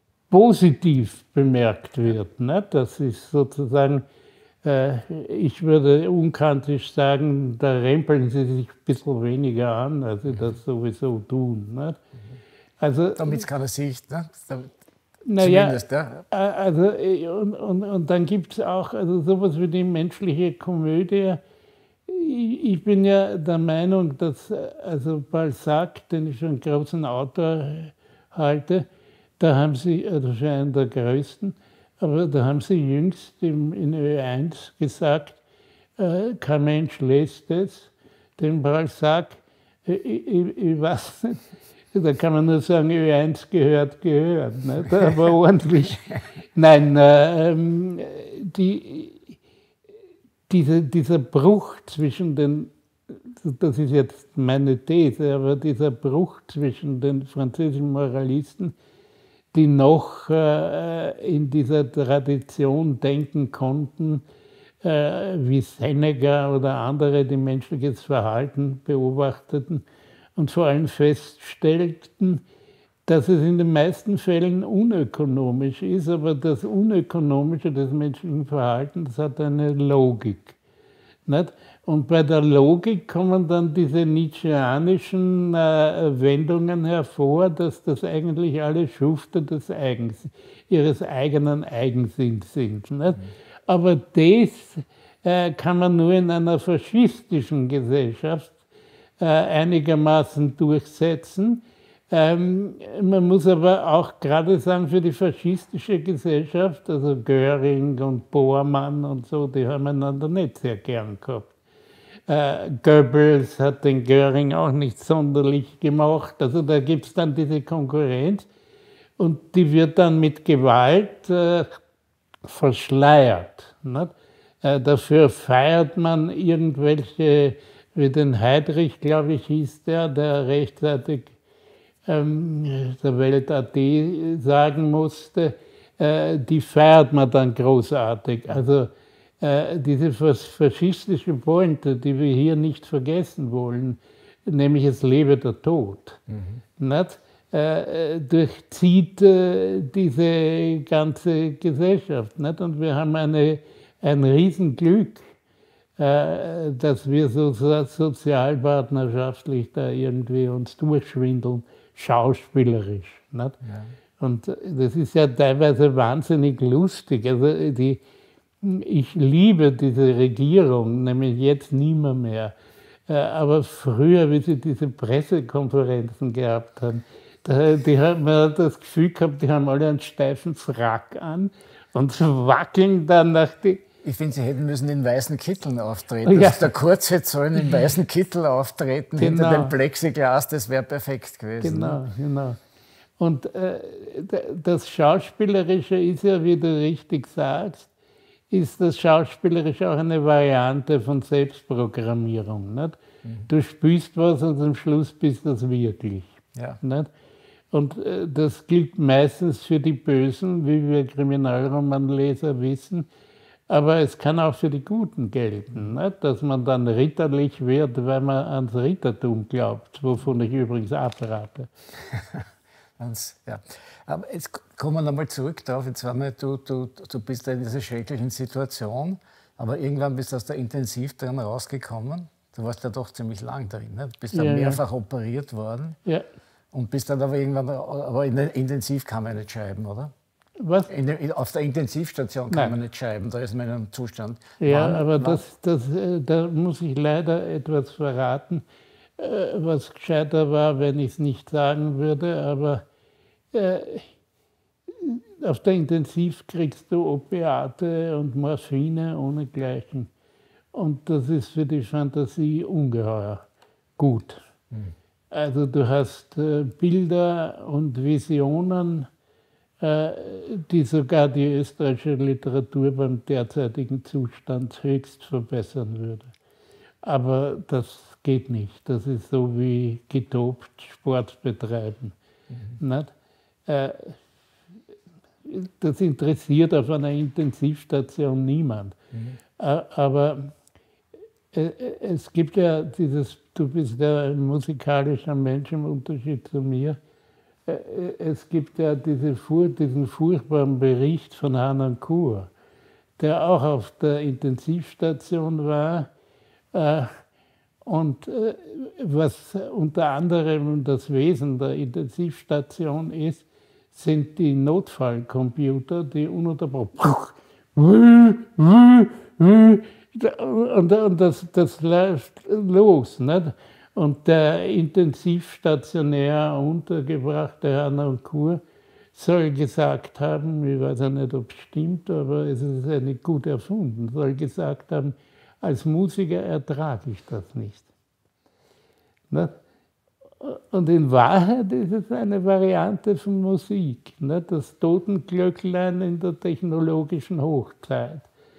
positiv bemerkt wird. Ne? Das ist sozusagen, äh, ich würde unkantisch sagen, da rempeln sie sich ein bisschen weniger an, als sie das sowieso tun. Ne? Also, damit es keiner sieht. Ne? Naja, ja. also, und, und, und dann gibt es auch also sowas wie die menschliche Komödie. Ich, ich bin ja der Meinung, dass also Balzac, den ich für einen großen Autor halte, da haben sie, also für einen der größten, aber da haben sie jüngst im, in Ö eins gesagt, äh, kein Mensch lässt es, den Balzac, ich, ich, ich weiß nicht, da kann man nur sagen, Ö eins gehört, gehört. Ne? Aber ordentlich. Nein, äh, die, diese, dieser Bruch zwischen den, das ist jetzt meine These, aber dieser Bruch zwischen den französischen Moralisten, die noch äh, in dieser Tradition denken konnten, äh, wie Seneca oder andere, die menschliches Verhalten beobachteten, und vor allem feststellten, dass es in den meisten Fällen unökonomisch ist, aber das Unökonomische des menschlichen Verhaltens hat eine Logik. Nicht? Und bei der Logik kommen dann diese nietzscheanischen äh, Wendungen hervor, dass das eigentlich alle Schufte des Eigens, ihres eigenen Eigensinns sind. Nicht? Aber das äh, kann man nur in einer faschistischen Gesellschaft einigermaßen durchsetzen. Ähm, man muss aber auch gerade sagen, für die faschistische Gesellschaft, also Göring und Bormann und so, die haben einander nicht sehr gern gehabt. Äh, Goebbels hat den Göring auch nicht sonderlich gemacht. Also da gibt es dann diese Konkurrenz und die wird dann mit Gewalt äh, verschleiert. Äh, dafür feiert man irgendwelche, wie den Heydrich, glaube ich, hieß der, der rechtzeitig ähm, der Welt punkt at sagen musste, äh, die feiert man dann großartig. Also äh, diese faschistische Pointe, die wir hier nicht vergessen wollen, nämlich es lebe der Tod, mhm. nicht? Äh, durchzieht äh, diese ganze Gesellschaft. Nicht? Und wir haben eine, ein Riesenglück, äh, dass wir so sozialpartnerschaftlich da irgendwie uns durchschwindeln, schauspielerisch. Nicht? Ja. Und das ist ja teilweise wahnsinnig lustig. Also die, ich liebe diese Regierung, nämlich jetzt nimmer mehr. Aber früher, wie sie diese Pressekonferenzen gehabt haben, da, die haben, man hat das Gefühl gehabt, die haben alle einen steifen Frack an und wackeln dann nach die. Ich finde, sie hätten müssen in weißen Kitteln auftreten. Ja. Der Kurze sollen in weißen Kittel auftreten, genau. hinter dem Plexiglas, das wäre perfekt gewesen. Genau, genau. Und äh, das Schauspielerische ist ja, wie du richtig sagst, ist das Schauspielerische auch eine Variante von Selbstprogrammierung. Nicht? Mhm. Du spielst was und am Schluss bist das wirklich. Ja. Nicht? Und äh, das gilt meistens für die Bösen, wie wir Kriminalromanleser wissen, aber es kann auch für die Guten gelten, nicht? Dass man dann ritterlich wird, weil man ans Rittertum glaubt, wovon ich übrigens abrate. Ja. Aber jetzt kommen wir nochmal zurück darauf. Jetzt wir, du, du, du bist in dieser schrecklichen Situation, aber irgendwann bist du aus der Intensiv drin rausgekommen. Du warst ja doch ziemlich lang drin. Ne? Du bist dann ja, mehrfach ja. operiert worden. Ja. Und bist dann aber irgendwann, aber in der Intensiv kann man nicht schreiben, oder? Was? In der, auf der Intensivstation kann Nein. man nicht schreiben, da ist man in einem Zustand. Ja, wann, aber wann? Das, das, da muss ich leider etwas verraten, was gescheiter war, wenn ich es nicht sagen würde, aber äh, auf der Intensiv kriegst du Opiate und Morphine ohnegleichen. Und das ist für die Fantasie ungeheuer gut. Hm. Also du hast äh, Bilder und Visionen, äh, die sogar die österreichische Literatur beim derzeitigen Zustand höchst verbessern würde. Aber das geht nicht. Das ist so wie getobt Sport betreiben. Mhm. Nicht? Äh, das interessiert auf einer Intensivstation niemand. Mhm. Äh, aber äh, es gibt ja dieses, du bist ja ein musikalischer Mensch im Unterschied zu mir, äh, es gibt ja diese, diesen furchtbaren Bericht von Hanan Kur, der auch auf der Intensivstation war. Äh, Und äh, was unter anderem das Wesen der Intensivstation ist, sind die Notfallcomputer, die ununterbrochen und, und das, das läuft los. Nicht? Und der intensivstationär untergebrachte Hanan Kur soll gesagt haben, ich weiß ja nicht, ob es stimmt, aber es ist ja nicht gut erfunden, soll gesagt haben, als Musiker ertrage ich das nicht. Und in Wahrheit ist es eine Variante von Musik, das Totenglöcklein in der technologischen Hochzeit.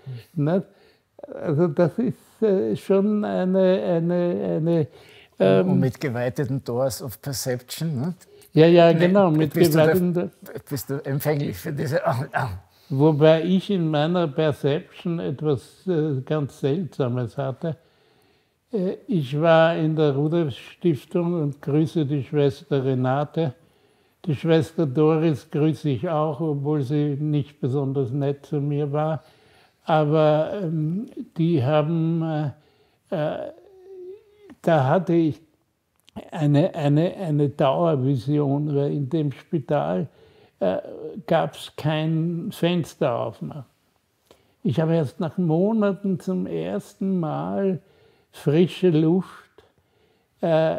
Also das ist schon eine... eine, eine ähm, Und mit geweiteten Doors of Perception. Ne? Ja, ja, genau. Mit bist, geweiteten, du da, bist du empfänglich für diese... Oh, oh. Wobei ich in meiner Perception etwas äh, ganz Seltsames hatte. Äh, ich war in der Rudolf-Stiftung und grüße die Schwester Renate. Die Schwester Doris grüße ich auch, obwohl sie nicht besonders nett zu mir war. Aber ähm, die haben, äh, äh, da hatte ich eine, eine, eine Dauervision, weil in dem Spital Äh, gab es kein Fenster aufmachen. Ich habe erst nach Monaten zum ersten Mal frische Luft äh, äh,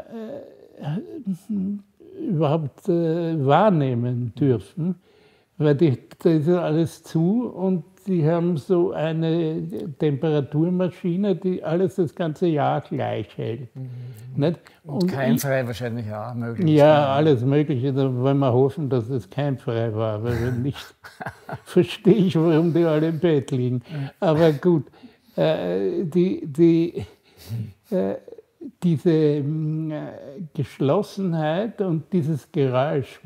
überhaupt äh, wahrnehmen dürfen, weil die, da ist ja alles zu und die haben so eine Temperaturmaschine, die alles das ganze Jahr gleich hält. Mhm. Nicht? Und, und keimfrei ich, wahrscheinlich auch möglich. Ja, alles Mögliche. Da wollen wir hoffen, dass es keimfrei war, weil wenn nicht, verstehe ich, warum die alle im Bett liegen. Aber gut, äh, die, die, äh, diese äh, Geschlossenheit und dieses Geräusch,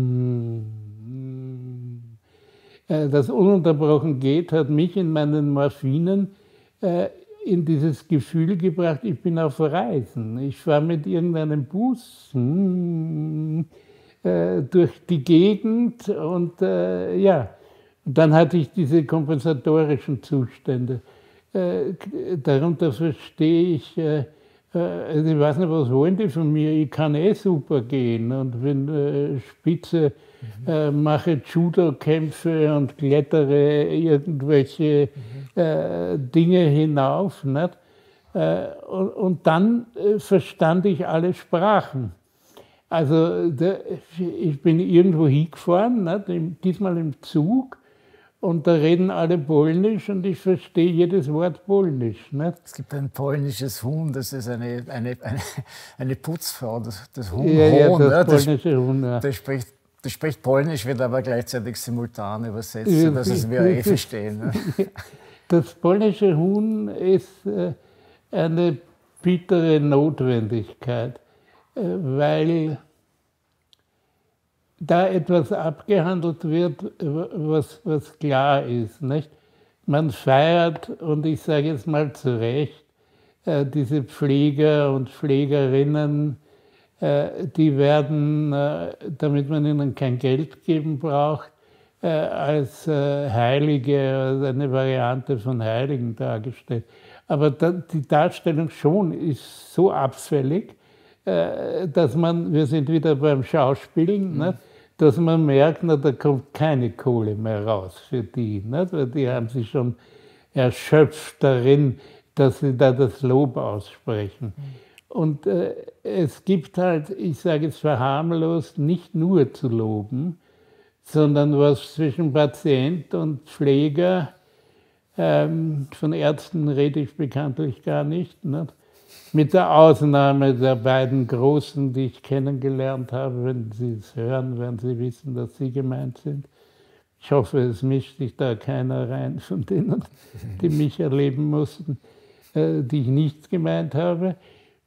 das ununterbrochen geht, hat mich in meinen Morphinen äh, in dieses Gefühl gebracht, ich bin auf Reisen. Ich fahre mit irgendeinem Bus hm, äh, durch die Gegend und äh, ja, dann hatte ich diese kompensatorischen Zustände. Äh, darunter verstehe ich, äh, also ich weiß nicht, was wollen die von mir, ich kann eh super gehen und wenn äh, Spitze mhm. äh, mache Judo-Kämpfe und klettere irgendwelche mhm. äh, Dinge hinauf, nicht? Äh, und, und dann äh, verstand ich alle Sprachen. Also der, ich bin irgendwo hingefahren, ne, diesmal im Zug, und da reden alle Polnisch und ich verstehe jedes Wort Polnisch. Ne? Es gibt ein polnisches Huhn, das ist eine, eine, eine, eine Putzfrau, das, das Huhn. Ja, ja, Hohn, das ne? polnische Huhn, ja. Das spricht, das spricht Polnisch, wird aber gleichzeitig simultan übersetzt, sodass es wir eh verstehen. Ne? Das polnische Huhn ist äh, eine bittere Notwendigkeit, äh, weil da etwas abgehandelt wird, was, was klar ist. Nicht? Man feiert, und ich sage jetzt mal zu Recht, äh, diese Pfleger und Pflegerinnen, äh, die werden, äh, damit man ihnen kein Geld geben braucht, äh, als äh, Heilige, als eine Variante von Heiligen dargestellt. Aber da, die Darstellung schon ist so abfällig, äh, dass man, wir sind wieder beim Schauspielen, mhm. ne, dass man merkt, na, da kommt keine Kohle mehr raus für die. Ne, weil die haben sich schon erschöpft darin, dass sie da das Lob aussprechen. Mhm. Und äh, es gibt halt, ich sage es verharmlost, nicht nur zu loben, sondern was zwischen Patient und Pfleger, ähm, von Ärzten rede ich bekanntlich gar nicht, ne? Mit der Ausnahme der beiden Großen, die ich kennengelernt habe. Wenn Sie es hören, werden Sie wissen, dass Sie gemeint sind. Ich hoffe, es mischt sich da keiner rein von denen, die mich erleben mussten, äh, die ich nicht gemeint habe.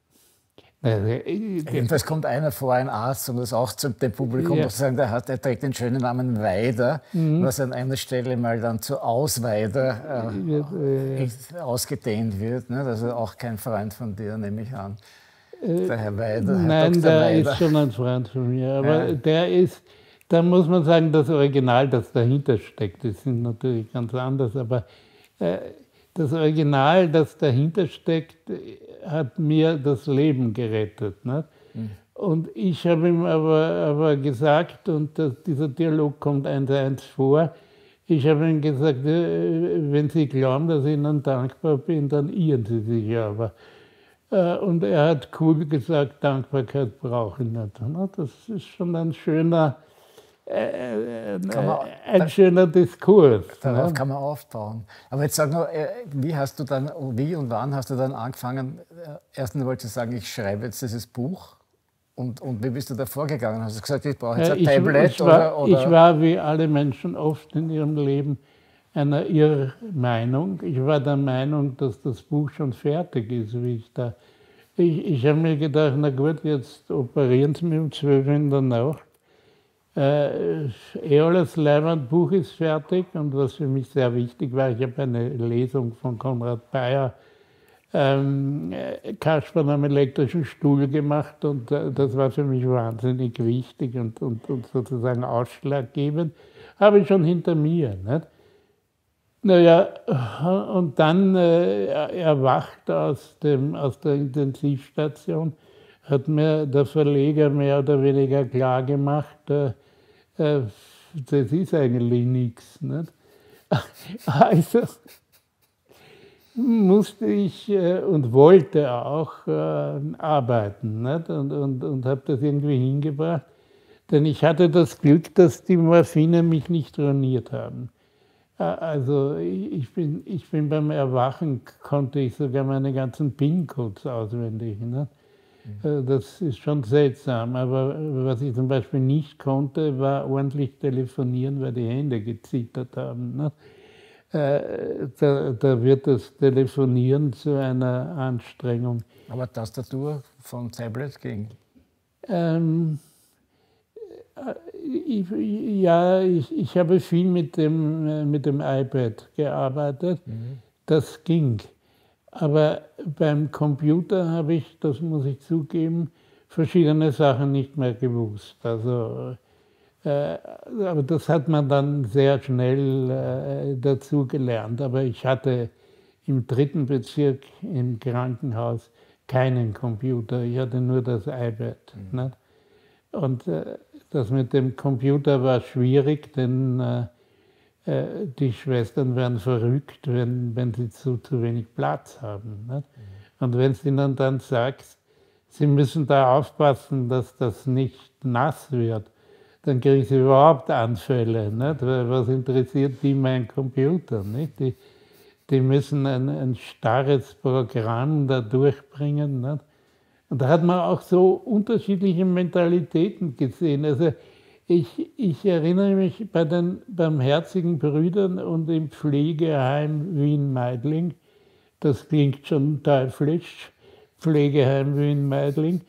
Jedenfalls kommt einer vor, ein Arzt, um das auch zum dem Publikum ja. zu sagen, der, hat, der trägt den schönen Namen Weider, mhm. was an einer Stelle mal dann zu Ausweider äh, ja. ausgedehnt wird. Ne? Also auch kein Freund von dir, nehme ich an. Äh, der Herr Weider, Herr nein, Doktor der Weider. ist schon ein Freund von mir, aber ja. der ist, da muss man sagen, das Original, das dahinter steckt, das sind natürlich ganz anders, aber äh, das Original, das dahinter steckt, hat mir das Leben gerettet. Ne? Mhm. Und ich habe ihm aber, aber gesagt, und das, dieser Dialog kommt eins zu eins vor, ich habe ihm gesagt, wenn Sie glauben, dass ich Ihnen dankbar bin, dann irren Sie sich aber. Und er hat cool gesagt, Dankbarkeit brauche ich nicht. Ne? Das ist schon ein schöner, äh, man, ein da, schöner Diskurs. Darauf ne? kann man aufbauen. Aber jetzt sag nur, wie hast du dann, wie und wann hast du dann angefangen? Erstens wolltest du sagen, ich schreibe jetzt dieses Buch. Und, und wie bist du da vorgegangen? Hast du gesagt, ich brauche jetzt ein ich, Tablet? Ich war, oder, oder? ich war wie alle Menschen oft in ihrem Leben einer Irrmeinung. Ich war der Meinung, dass das Buch schon fertig ist, wie ich da. Ich, ich habe mir gedacht, na gut, jetzt operieren Sie mich um zwölf in der Nacht. Äh, Eolas Leiband Buch ist fertig, und was für mich sehr wichtig war, ich habe eine Lesung von Konrad Bayer, ähm, Kasperl am elektrischen Stuhl gemacht, und äh, das war für mich wahnsinnig wichtig und, und, und sozusagen ausschlaggebend. Habe ich schon hinter mir. Nicht? Naja, und dann äh, erwacht aus, dem, aus der Intensivstation, hat mir der Verleger mehr oder weniger klar gemacht, äh, äh, das ist eigentlich nichts. Nicht? Also musste ich äh, und wollte auch äh, arbeiten, nicht? und, und, und habe das irgendwie hingebracht. Denn ich hatte das Glück, dass die Morphine mich nicht ruiniert haben. Also ich bin, ich bin beim Erwachen, konnte ich sogar meine ganzen PIN-Codes auswendig. Nicht? Das ist schon seltsam, aber was ich zum Beispiel nicht konnte, war ordentlich telefonieren, weil die Hände gezittert haben. Ne? Da, da wird das Telefonieren zu einer Anstrengung. Aber Tastatur von Tablet ging? Ähm, ich, ja, ich, ich habe viel mit dem, mit dem iPad gearbeitet, mhm. Das ging. Aber beim Computer habe ich, das muss ich zugeben, verschiedene Sachen nicht mehr gewusst. Also, äh, aber das hat man dann sehr schnell äh, dazu gelernt. Aber ich hatte im dritten Bezirk im Krankenhaus keinen Computer, ich hatte nur das iPad. Mhm. Nicht? Und äh, das mit dem Computer war schwierig, denn äh, die Schwestern werden verrückt, wenn, wenn sie zu, zu wenig Platz haben. Nicht? Und wenn du ihnen dann sagst, sie müssen da aufpassen, dass das nicht nass wird, dann kriegen sie überhaupt Anfälle. Nicht? Weil was interessiert die mein Computer? Nicht? Die, die müssen ein, ein starres Programm da durchbringen. Nicht? Und da hat man auch so unterschiedliche Mentalitäten gesehen. Also ich, ich erinnere mich bei den Barmherzigen Brüdern und im Pflegeheim Wien-Meidling, das klingt schon teuflisch, Pflegeheim Wien-Meidling,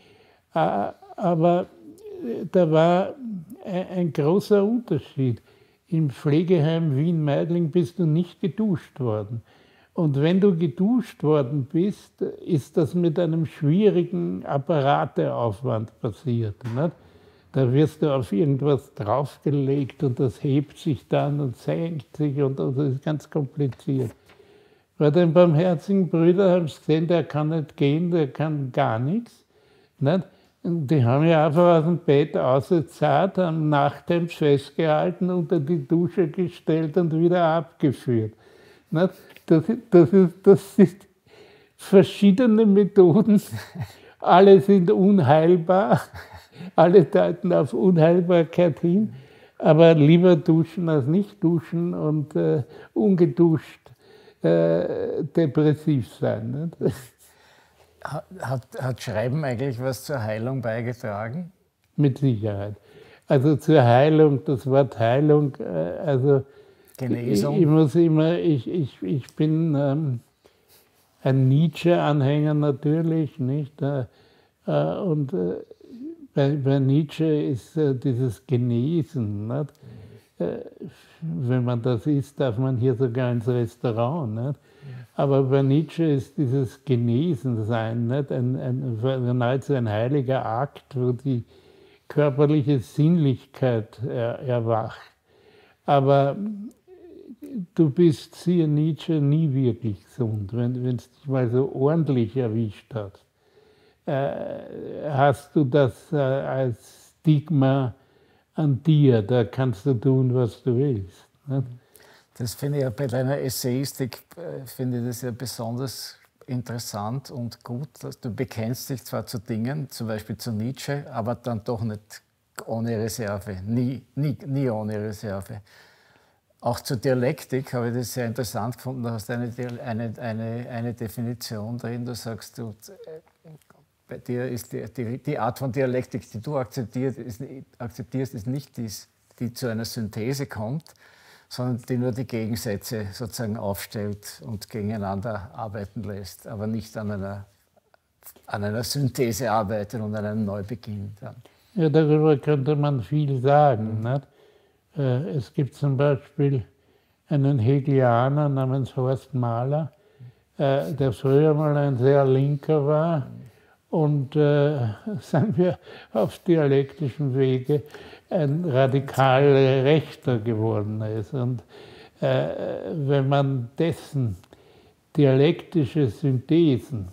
aber da war ein großer Unterschied. Im Pflegeheim Wien-Meidling bist du nicht geduscht worden. Und wenn du geduscht worden bist, ist das mit einem schwierigen Apparateaufwand passiert. Nicht? Da wirst du auf irgendwas draufgelegt und das hebt sich dann und senkt sich und das ist ganz kompliziert. Bei den barmherzigen Brüdern haben sie gesehen, der kann nicht gehen, der kann gar nichts. Nicht? Und die haben ja einfach aus dem Bett ausgezahlt, am Nachthemd festgehalten, unter die Dusche gestellt und wieder abgeführt. Nicht? Das, das, ist, das sind verschiedene Methoden, alle sind unheilbar, alle deuten auf Unheilbarkeit hin, aber lieber duschen als nicht duschen und äh, ungeduscht äh, depressiv sein. Nicht? Hat, hat Schreiben eigentlich was zur Heilung beigetragen? Mit Sicherheit. Also zur Heilung, das Wort Heilung, äh, also Genesung? Ich, ich muss immer, ich, ich, ich bin ähm, ein Nietzsche-Anhänger natürlich, nicht? Äh, und äh, bei, bei Nietzsche ist äh, dieses Genesen, nicht? Äh, wenn man das isst, darf man hier sogar ins Restaurant, nicht? Aber bei Nietzsche ist dieses Genesensein nicht? Ein, ein, nahezu ein heiliger Akt, wo die körperliche Sinnlichkeit er, erwacht. Aber du bist, siehe Nietzsche, nie wirklich gesund, wenn es dich mal so ordentlich erwischt hat. Äh, hast du das äh, als Stigma an dir, da kannst du tun, was du willst. Nicht? Das finde ich ja bei deiner Essayistik, finde ich das ja besonders interessant und gut. Du bekennst dich zwar zu Dingen, zum Beispiel zu Nietzsche, aber dann doch nicht ohne Reserve, nie, nie, nie ohne Reserve. Auch zur Dialektik habe ich das sehr interessant gefunden. Du hast eine, eine, eine, eine Definition drin, du sagst, du, bei dir ist die, die, die Art von Dialektik, die du akzeptierst, ist, akzeptierst, ist nicht die, die zu einer Synthese kommt, sondern die nur die Gegensätze sozusagen aufstellt und gegeneinander arbeiten lässt, aber nicht an einer, an einer Synthese arbeitet und an einem Neubeginn dann. Ja, darüber könnte man viel sagen. Nicht? Es gibt zum Beispiel einen Hegelianer namens Horst Mahler, der früher mal ein sehr linker war und, sagen wir, auf dialektischem Wege ein radikal Rechter geworden ist. Und äh, wenn man dessen dialektische Synthesen,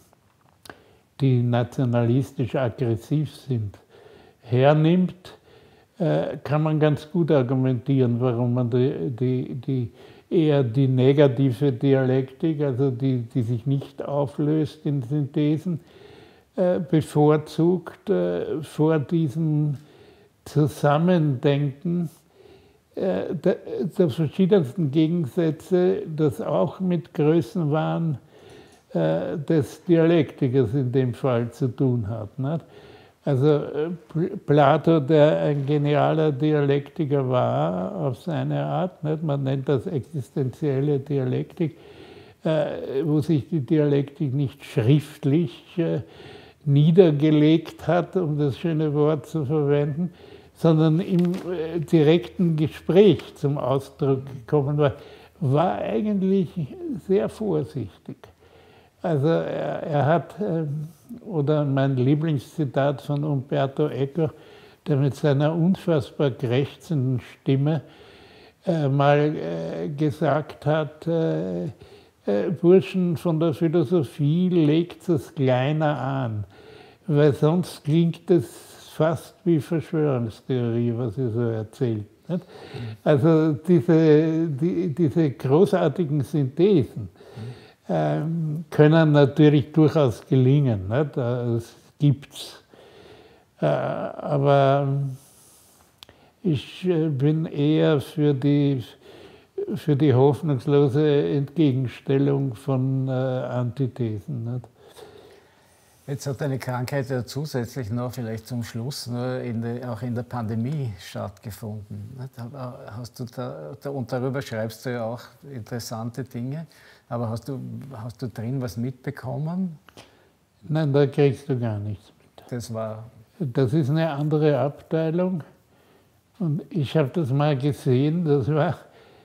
die nationalistisch aggressiv sind, hernimmt, äh, kann man ganz gut argumentieren, warum man die, die, die eher die negative Dialektik, also die, die sich nicht auflöst in Synthesen, äh, bevorzugt äh, vor diesem Zusammendenken äh, der, der verschiedensten Gegensätze, das auch mit Größenwahn äh, des Dialektikers in dem Fall zu tun hat. Nicht? Also äh, Plato, der ein genialer Dialektiker war, auf seine Art, nicht? Man nennt das existenzielle Dialektik, äh, wo sich die Dialektik nicht schriftlich äh, niedergelegt hat, um das schöne Wort zu verwenden, sondern im äh, direkten Gespräch zum Ausdruck gekommen war, war eigentlich sehr vorsichtig. Also er, er hat, äh, oder mein Lieblingszitat von Umberto Eco, der mit seiner unfassbar krächzenden Stimme äh, mal äh, gesagt hat, äh, äh, Burschen von der Philosophie legt es kleiner an, weil sonst klingt es fast wie Verschwörungstheorie, was ihr so erzählt. Nicht? Also diese, die, diese großartigen Synthesen, ähm, können natürlich durchaus gelingen. Nicht? Das gibt's. Äh, aber ich bin eher für die, für die hoffnungslose Entgegenstellung von äh, Antithesen. Nicht? Jetzt hat eine Krankheit ja zusätzlich noch, vielleicht zum Schluss, nur in der, auch in der Pandemie stattgefunden. Nicht? Hast du da, da, und darüber schreibst du ja auch interessante Dinge, aber hast du, hast du drin was mitbekommen? Nein, da kriegst du gar nichts mit. Das war... Das ist eine andere Abteilung. Und ich habe das mal gesehen, das war,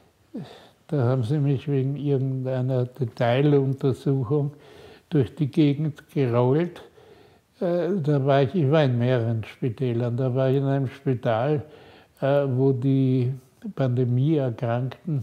da haben sie mich wegen irgendeiner Detailuntersuchung durch die Gegend gerollt. Da war ich, ich war in mehreren Spitälern, da war ich in einem Spital, wo die Pandemieerkrankten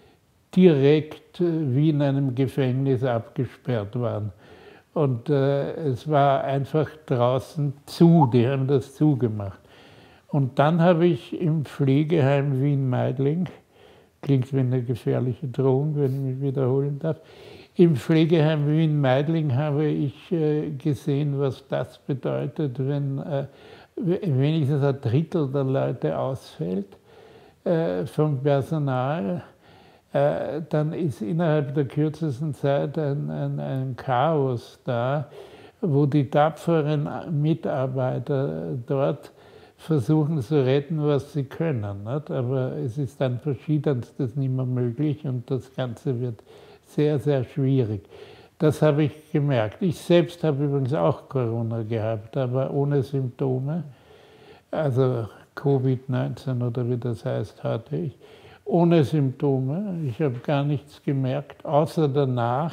direkt wie in einem Gefängnis abgesperrt waren. Und äh, es war einfach draußen zu, die haben das zugemacht. Und dann habe ich im Pflegeheim Wien-Meidling, klingt wie eine gefährliche Drohung, wenn ich mich wiederholen darf, im Pflegeheim Wien-Meidling habe ich äh, gesehen, was das bedeutet, wenn äh, wenigstens ein Drittel der Leute ausfällt äh, vom Personal. Dann ist innerhalb der kürzesten Zeit ein, ein, ein Chaos da, wo die tapferen Mitarbeiter dort versuchen zu retten, was sie können. Nicht? Aber es ist dann verschiedenstes nicht mehr möglich und das Ganze wird sehr, sehr schwierig. Das habe ich gemerkt. Ich selbst habe übrigens auch Corona gehabt, aber ohne Symptome. Also Covid neunzehn oder wie das heißt, hatte ich. Ohne Symptome. Ich habe gar nichts gemerkt, außer danach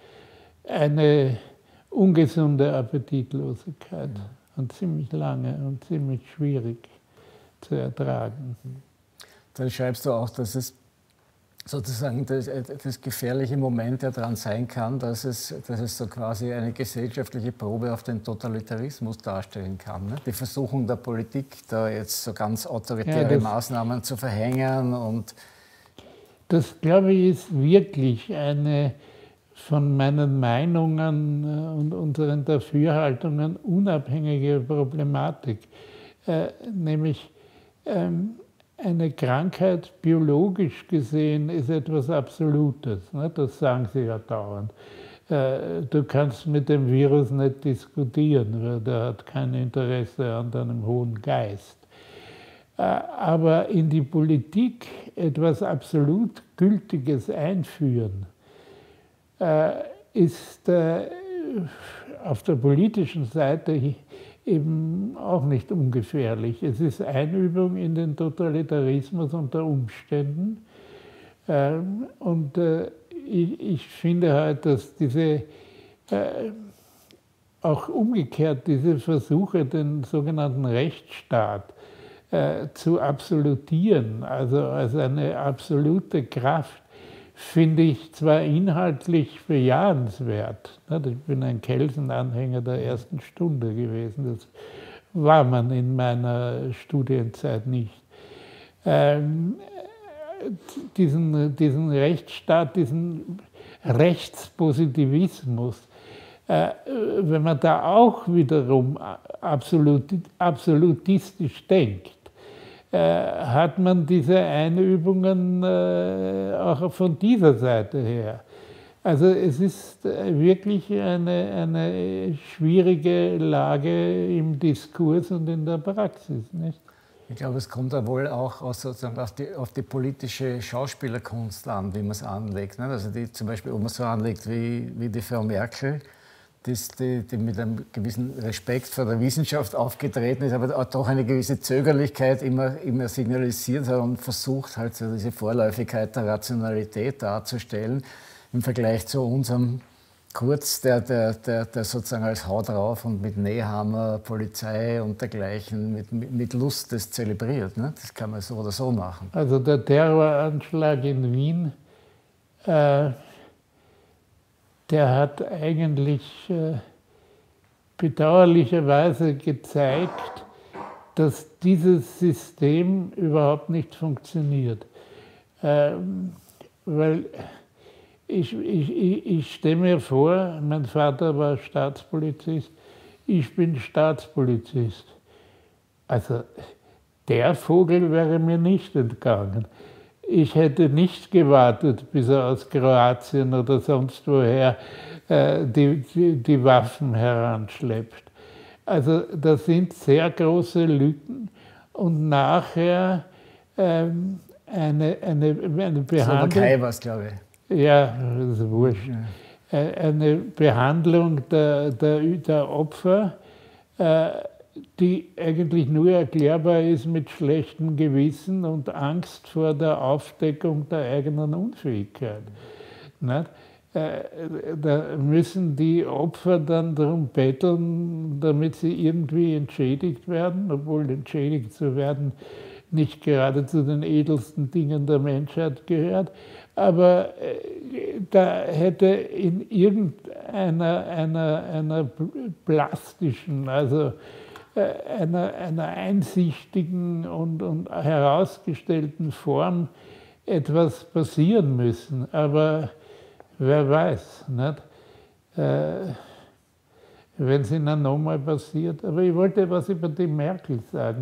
eine ungesunde Appetitlosigkeit. Und ziemlich lange und ziemlich schwierig zu ertragen. Dann schreibst du auch, dass es sozusagen das, das gefährliche Moment ja daran sein kann, dass es, dass es so quasi eine gesellschaftliche Probe auf den Totalitarismus darstellen kann. Ne? Die Versuchung der Politik, da jetzt so ganz autoritäre ja, Maßnahmen zu verhängen. Und das, glaube ich, ist wirklich eine von meinen Meinungen und unseren Dafürhaltungen unabhängige Problematik. Äh, nämlich ähm, eine Krankheit biologisch gesehen ist etwas Absolutes. Ne? Das sagen sie ja dauernd. Äh, du kannst mit dem Virus nicht diskutieren, weil der hat kein Interesse an deinem hohen Geist. Äh, aber in die Politik etwas absolut Gültiges einführen, äh, ist äh, auf der politischen Seite eben auch nicht ungefährlich. Es ist Einübung in den Totalitarismus unter Umständen. Ähm, und äh, ich, ich finde halt, dass diese, äh, auch umgekehrt, diese Versuche, den sogenannten Rechtsstaat äh, zu absolutieren, also als eine absolute Kraft, finde ich zwar inhaltlich bejahenswert. Ich bin ein Kelsen-Anhänger der ersten Stunde gewesen. Das war man in meiner Studienzeit nicht. Ähm, diesen, diesen Rechtsstaat, diesen Rechtspositivismus, äh, wenn man da auch wiederum absolut, absolutistisch denkt, hat man diese Einübungen äh, auch von dieser Seite her. Also es ist wirklich eine, eine schwierige Lage im Diskurs und in der Praxis. Nicht? Ich glaube, es kommt ja wohl auch aus, sozusagen auf, die, auf die politische Schauspielerkunst an, wie man es anlegt. Ne? Also die, zum Beispiel, ob man so anlegt wie, wie die Frau Merkel, Die, die mit einem gewissen Respekt vor der Wissenschaft aufgetreten ist, aber auch doch eine gewisse Zögerlichkeit immer, immer signalisiert hat und versucht, halt so diese Vorläufigkeit der Rationalität darzustellen im Vergleich zu unserem Kurz, der, der, der, der sozusagen als Hau drauf und mit Nähhammer, Polizei und dergleichen mit, mit Lust das zelebriert. Ne? Das kann man so oder so machen. Also der Terroranschlag in Wien, äh der hat eigentlich äh, bedauerlicherweise gezeigt, dass dieses System überhaupt nicht funktioniert. Ähm, weil ich, ich, ich, ich stelle mir vor, mein Vater war Staatspolizist, ich bin Staatspolizist. Also der Vogel wäre mir nicht entgangen. Ich hätte nicht gewartet, bis er aus Kroatien oder sonst woher äh, die, die, die Waffen heranschleppt. Also das sind sehr große Lücken und nachher ähm, eine, eine, eine Behandlung... Slowakei war es, glaube ich. Ja, das ist wurscht. Ja. Eine Behandlung der, der, der Opfer, äh, die eigentlich nur erklärbar ist mit schlechtem Gewissen und Angst vor der Aufdeckung der eigenen Unfähigkeit. Nicht? Da müssen die Opfer dann darum betteln, damit sie irgendwie entschädigt werden, obwohl entschädigt zu werden nicht gerade zu den edelsten Dingen der Menschheit gehört. Aber da hätte in irgendeiner einer, einer plastischen, also einer, einer einsichtigen und, und herausgestellten Form etwas passieren müssen. Aber wer weiß, nicht? Äh, wenn es ihnen nochmal passiert. Aber ich wollte was über die Merkel sagen.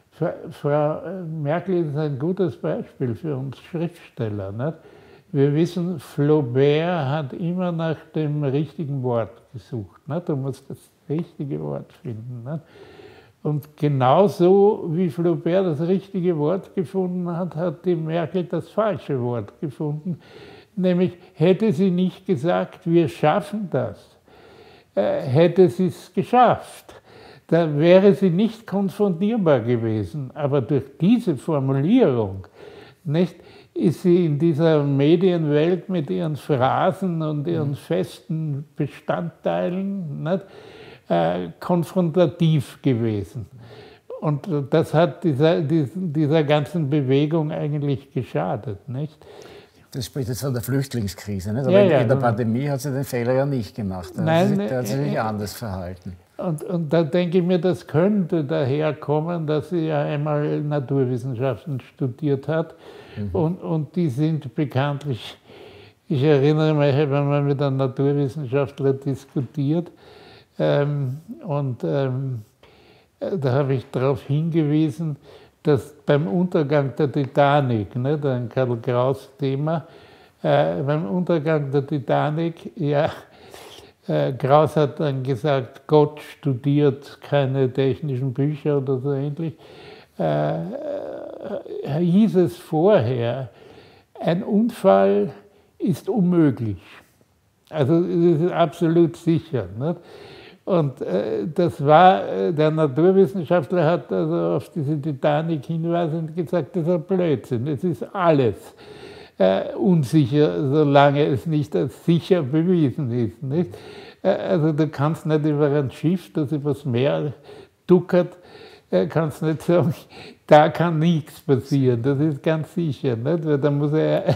Frau Merkel ist ein gutes Beispiel für uns Schriftsteller. Nicht? Wir wissen, Flaubert hat immer nach dem richtigen Wort gesucht. Nicht? Du musst das richtige Wort finden. Nicht? Und genauso wie Flaubert das richtige Wort gefunden hat, hat die Merkel das falsche Wort gefunden. Nämlich hätte sie nicht gesagt, wir schaffen das, äh, hätte sie es geschafft. Da wäre sie nicht konfrontierbar gewesen. Aber durch diese Formulierung nicht, ist sie in dieser Medienwelt mit ihren Phrasen und ihren festen Bestandteilen nicht, äh, konfrontativ gewesen. Und das hat dieser, dieser ganzen Bewegung eigentlich geschadet. Nicht? Das spricht jetzt von der Flüchtlingskrise, nicht? Aber ja, in, ja, in der Pandemie hat sie den Fehler ja nicht gemacht. Da Nein, hat sie, da hat sie sich äh, anders verhalten. Und, und da denke ich mir, das könnte daher kommen, dass sie ja einmal Naturwissenschaften studiert hat. Mhm. Und, und die sind bekanntlich, ich erinnere mich, ich habe einmal mit einem Naturwissenschaftler diskutiert. Ähm, und ähm, da habe ich darauf hingewiesen, dass beim Untergang der Titanic, nicht, ein Karl Kraus-Thema, äh, beim Untergang der Titanic, ja, äh, Kraus hat dann gesagt, Gott studiert keine technischen Bücher oder so ähnlich, äh, äh, hieß es vorher, ein Unfall ist unmöglich. Also das ist absolut sicher. Nicht? Und äh, das war, äh, der Naturwissenschaftler hat also auf diese Titanic hinweisend gesagt, das ist ein Blödsinn, es ist alles äh, unsicher, solange es nicht als sicher bewiesen ist. Nicht? Äh, also du kannst nicht über ein Schiff, das übers Meer duckert, äh, kannst nicht sagen, da kann nichts passieren, das ist ganz sicher. Nicht? Weil da muss er,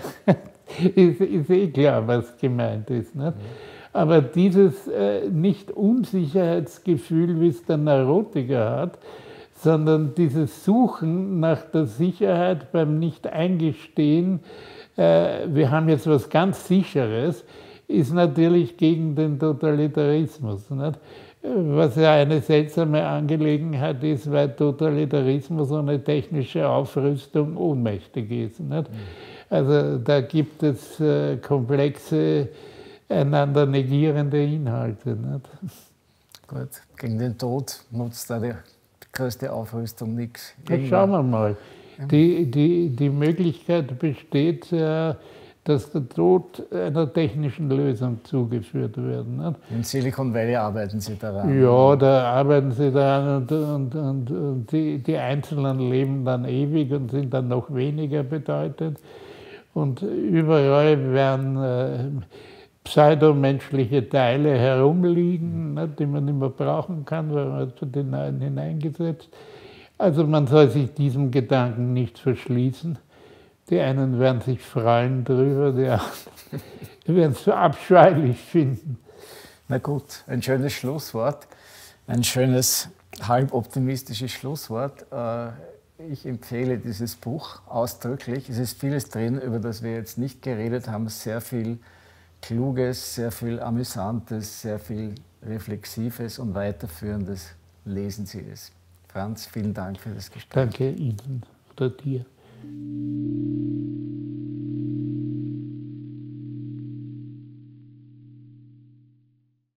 ist, ist eh klar, was gemeint ist. Nicht? Aber dieses äh, nicht Unsicherheitsgefühl, wie es der Neurotiker hat, sondern dieses Suchen nach der Sicherheit beim Nicht-Eingestehen, äh, wir haben jetzt was ganz Sicheres, ist natürlich gegen den Totalitarismus. Nicht? Was ja eine seltsame Angelegenheit ist, weil Totalitarismus ohne technische Aufrüstung ohnmächtig ist. Nicht? Also da gibt es äh, komplexe, einander negierende Inhalte. Nicht? Gut, gegen den Tod nutzt da die größte Aufrüstung nichts. Jetzt schauen wir mal. Die, die, die Möglichkeit besteht, äh, dass der Tod einer technischen Lösung zugeführt wird. Nicht? In Silicon Valley arbeiten Sie daran. Ja, da arbeiten Sie daran und, und, und, und die, die Einzelnen leben dann ewig und sind dann noch weniger bedeutend. Und überall werden äh, pseudomenschliche Teile herumliegen, ne, die man nicht mehr brauchen kann, weil man hat den neuen hineingesetzt. Also man soll sich diesem Gedanken nicht verschließen. Die einen werden sich freuen darüber, die anderen werden es so abscheulich finden. Na gut, ein schönes Schlusswort, ein schönes, halb optimistisches Schlusswort. Ich empfehle dieses Buch ausdrücklich. Es ist vieles drin, über das wir jetzt nicht geredet haben, sehr viel Kluges, sehr viel Amüsantes, sehr viel Reflexives und Weiterführendes. Lesen Sie es. Franz, vielen Dank für das Gespräch. Danke Ihnen oder dir.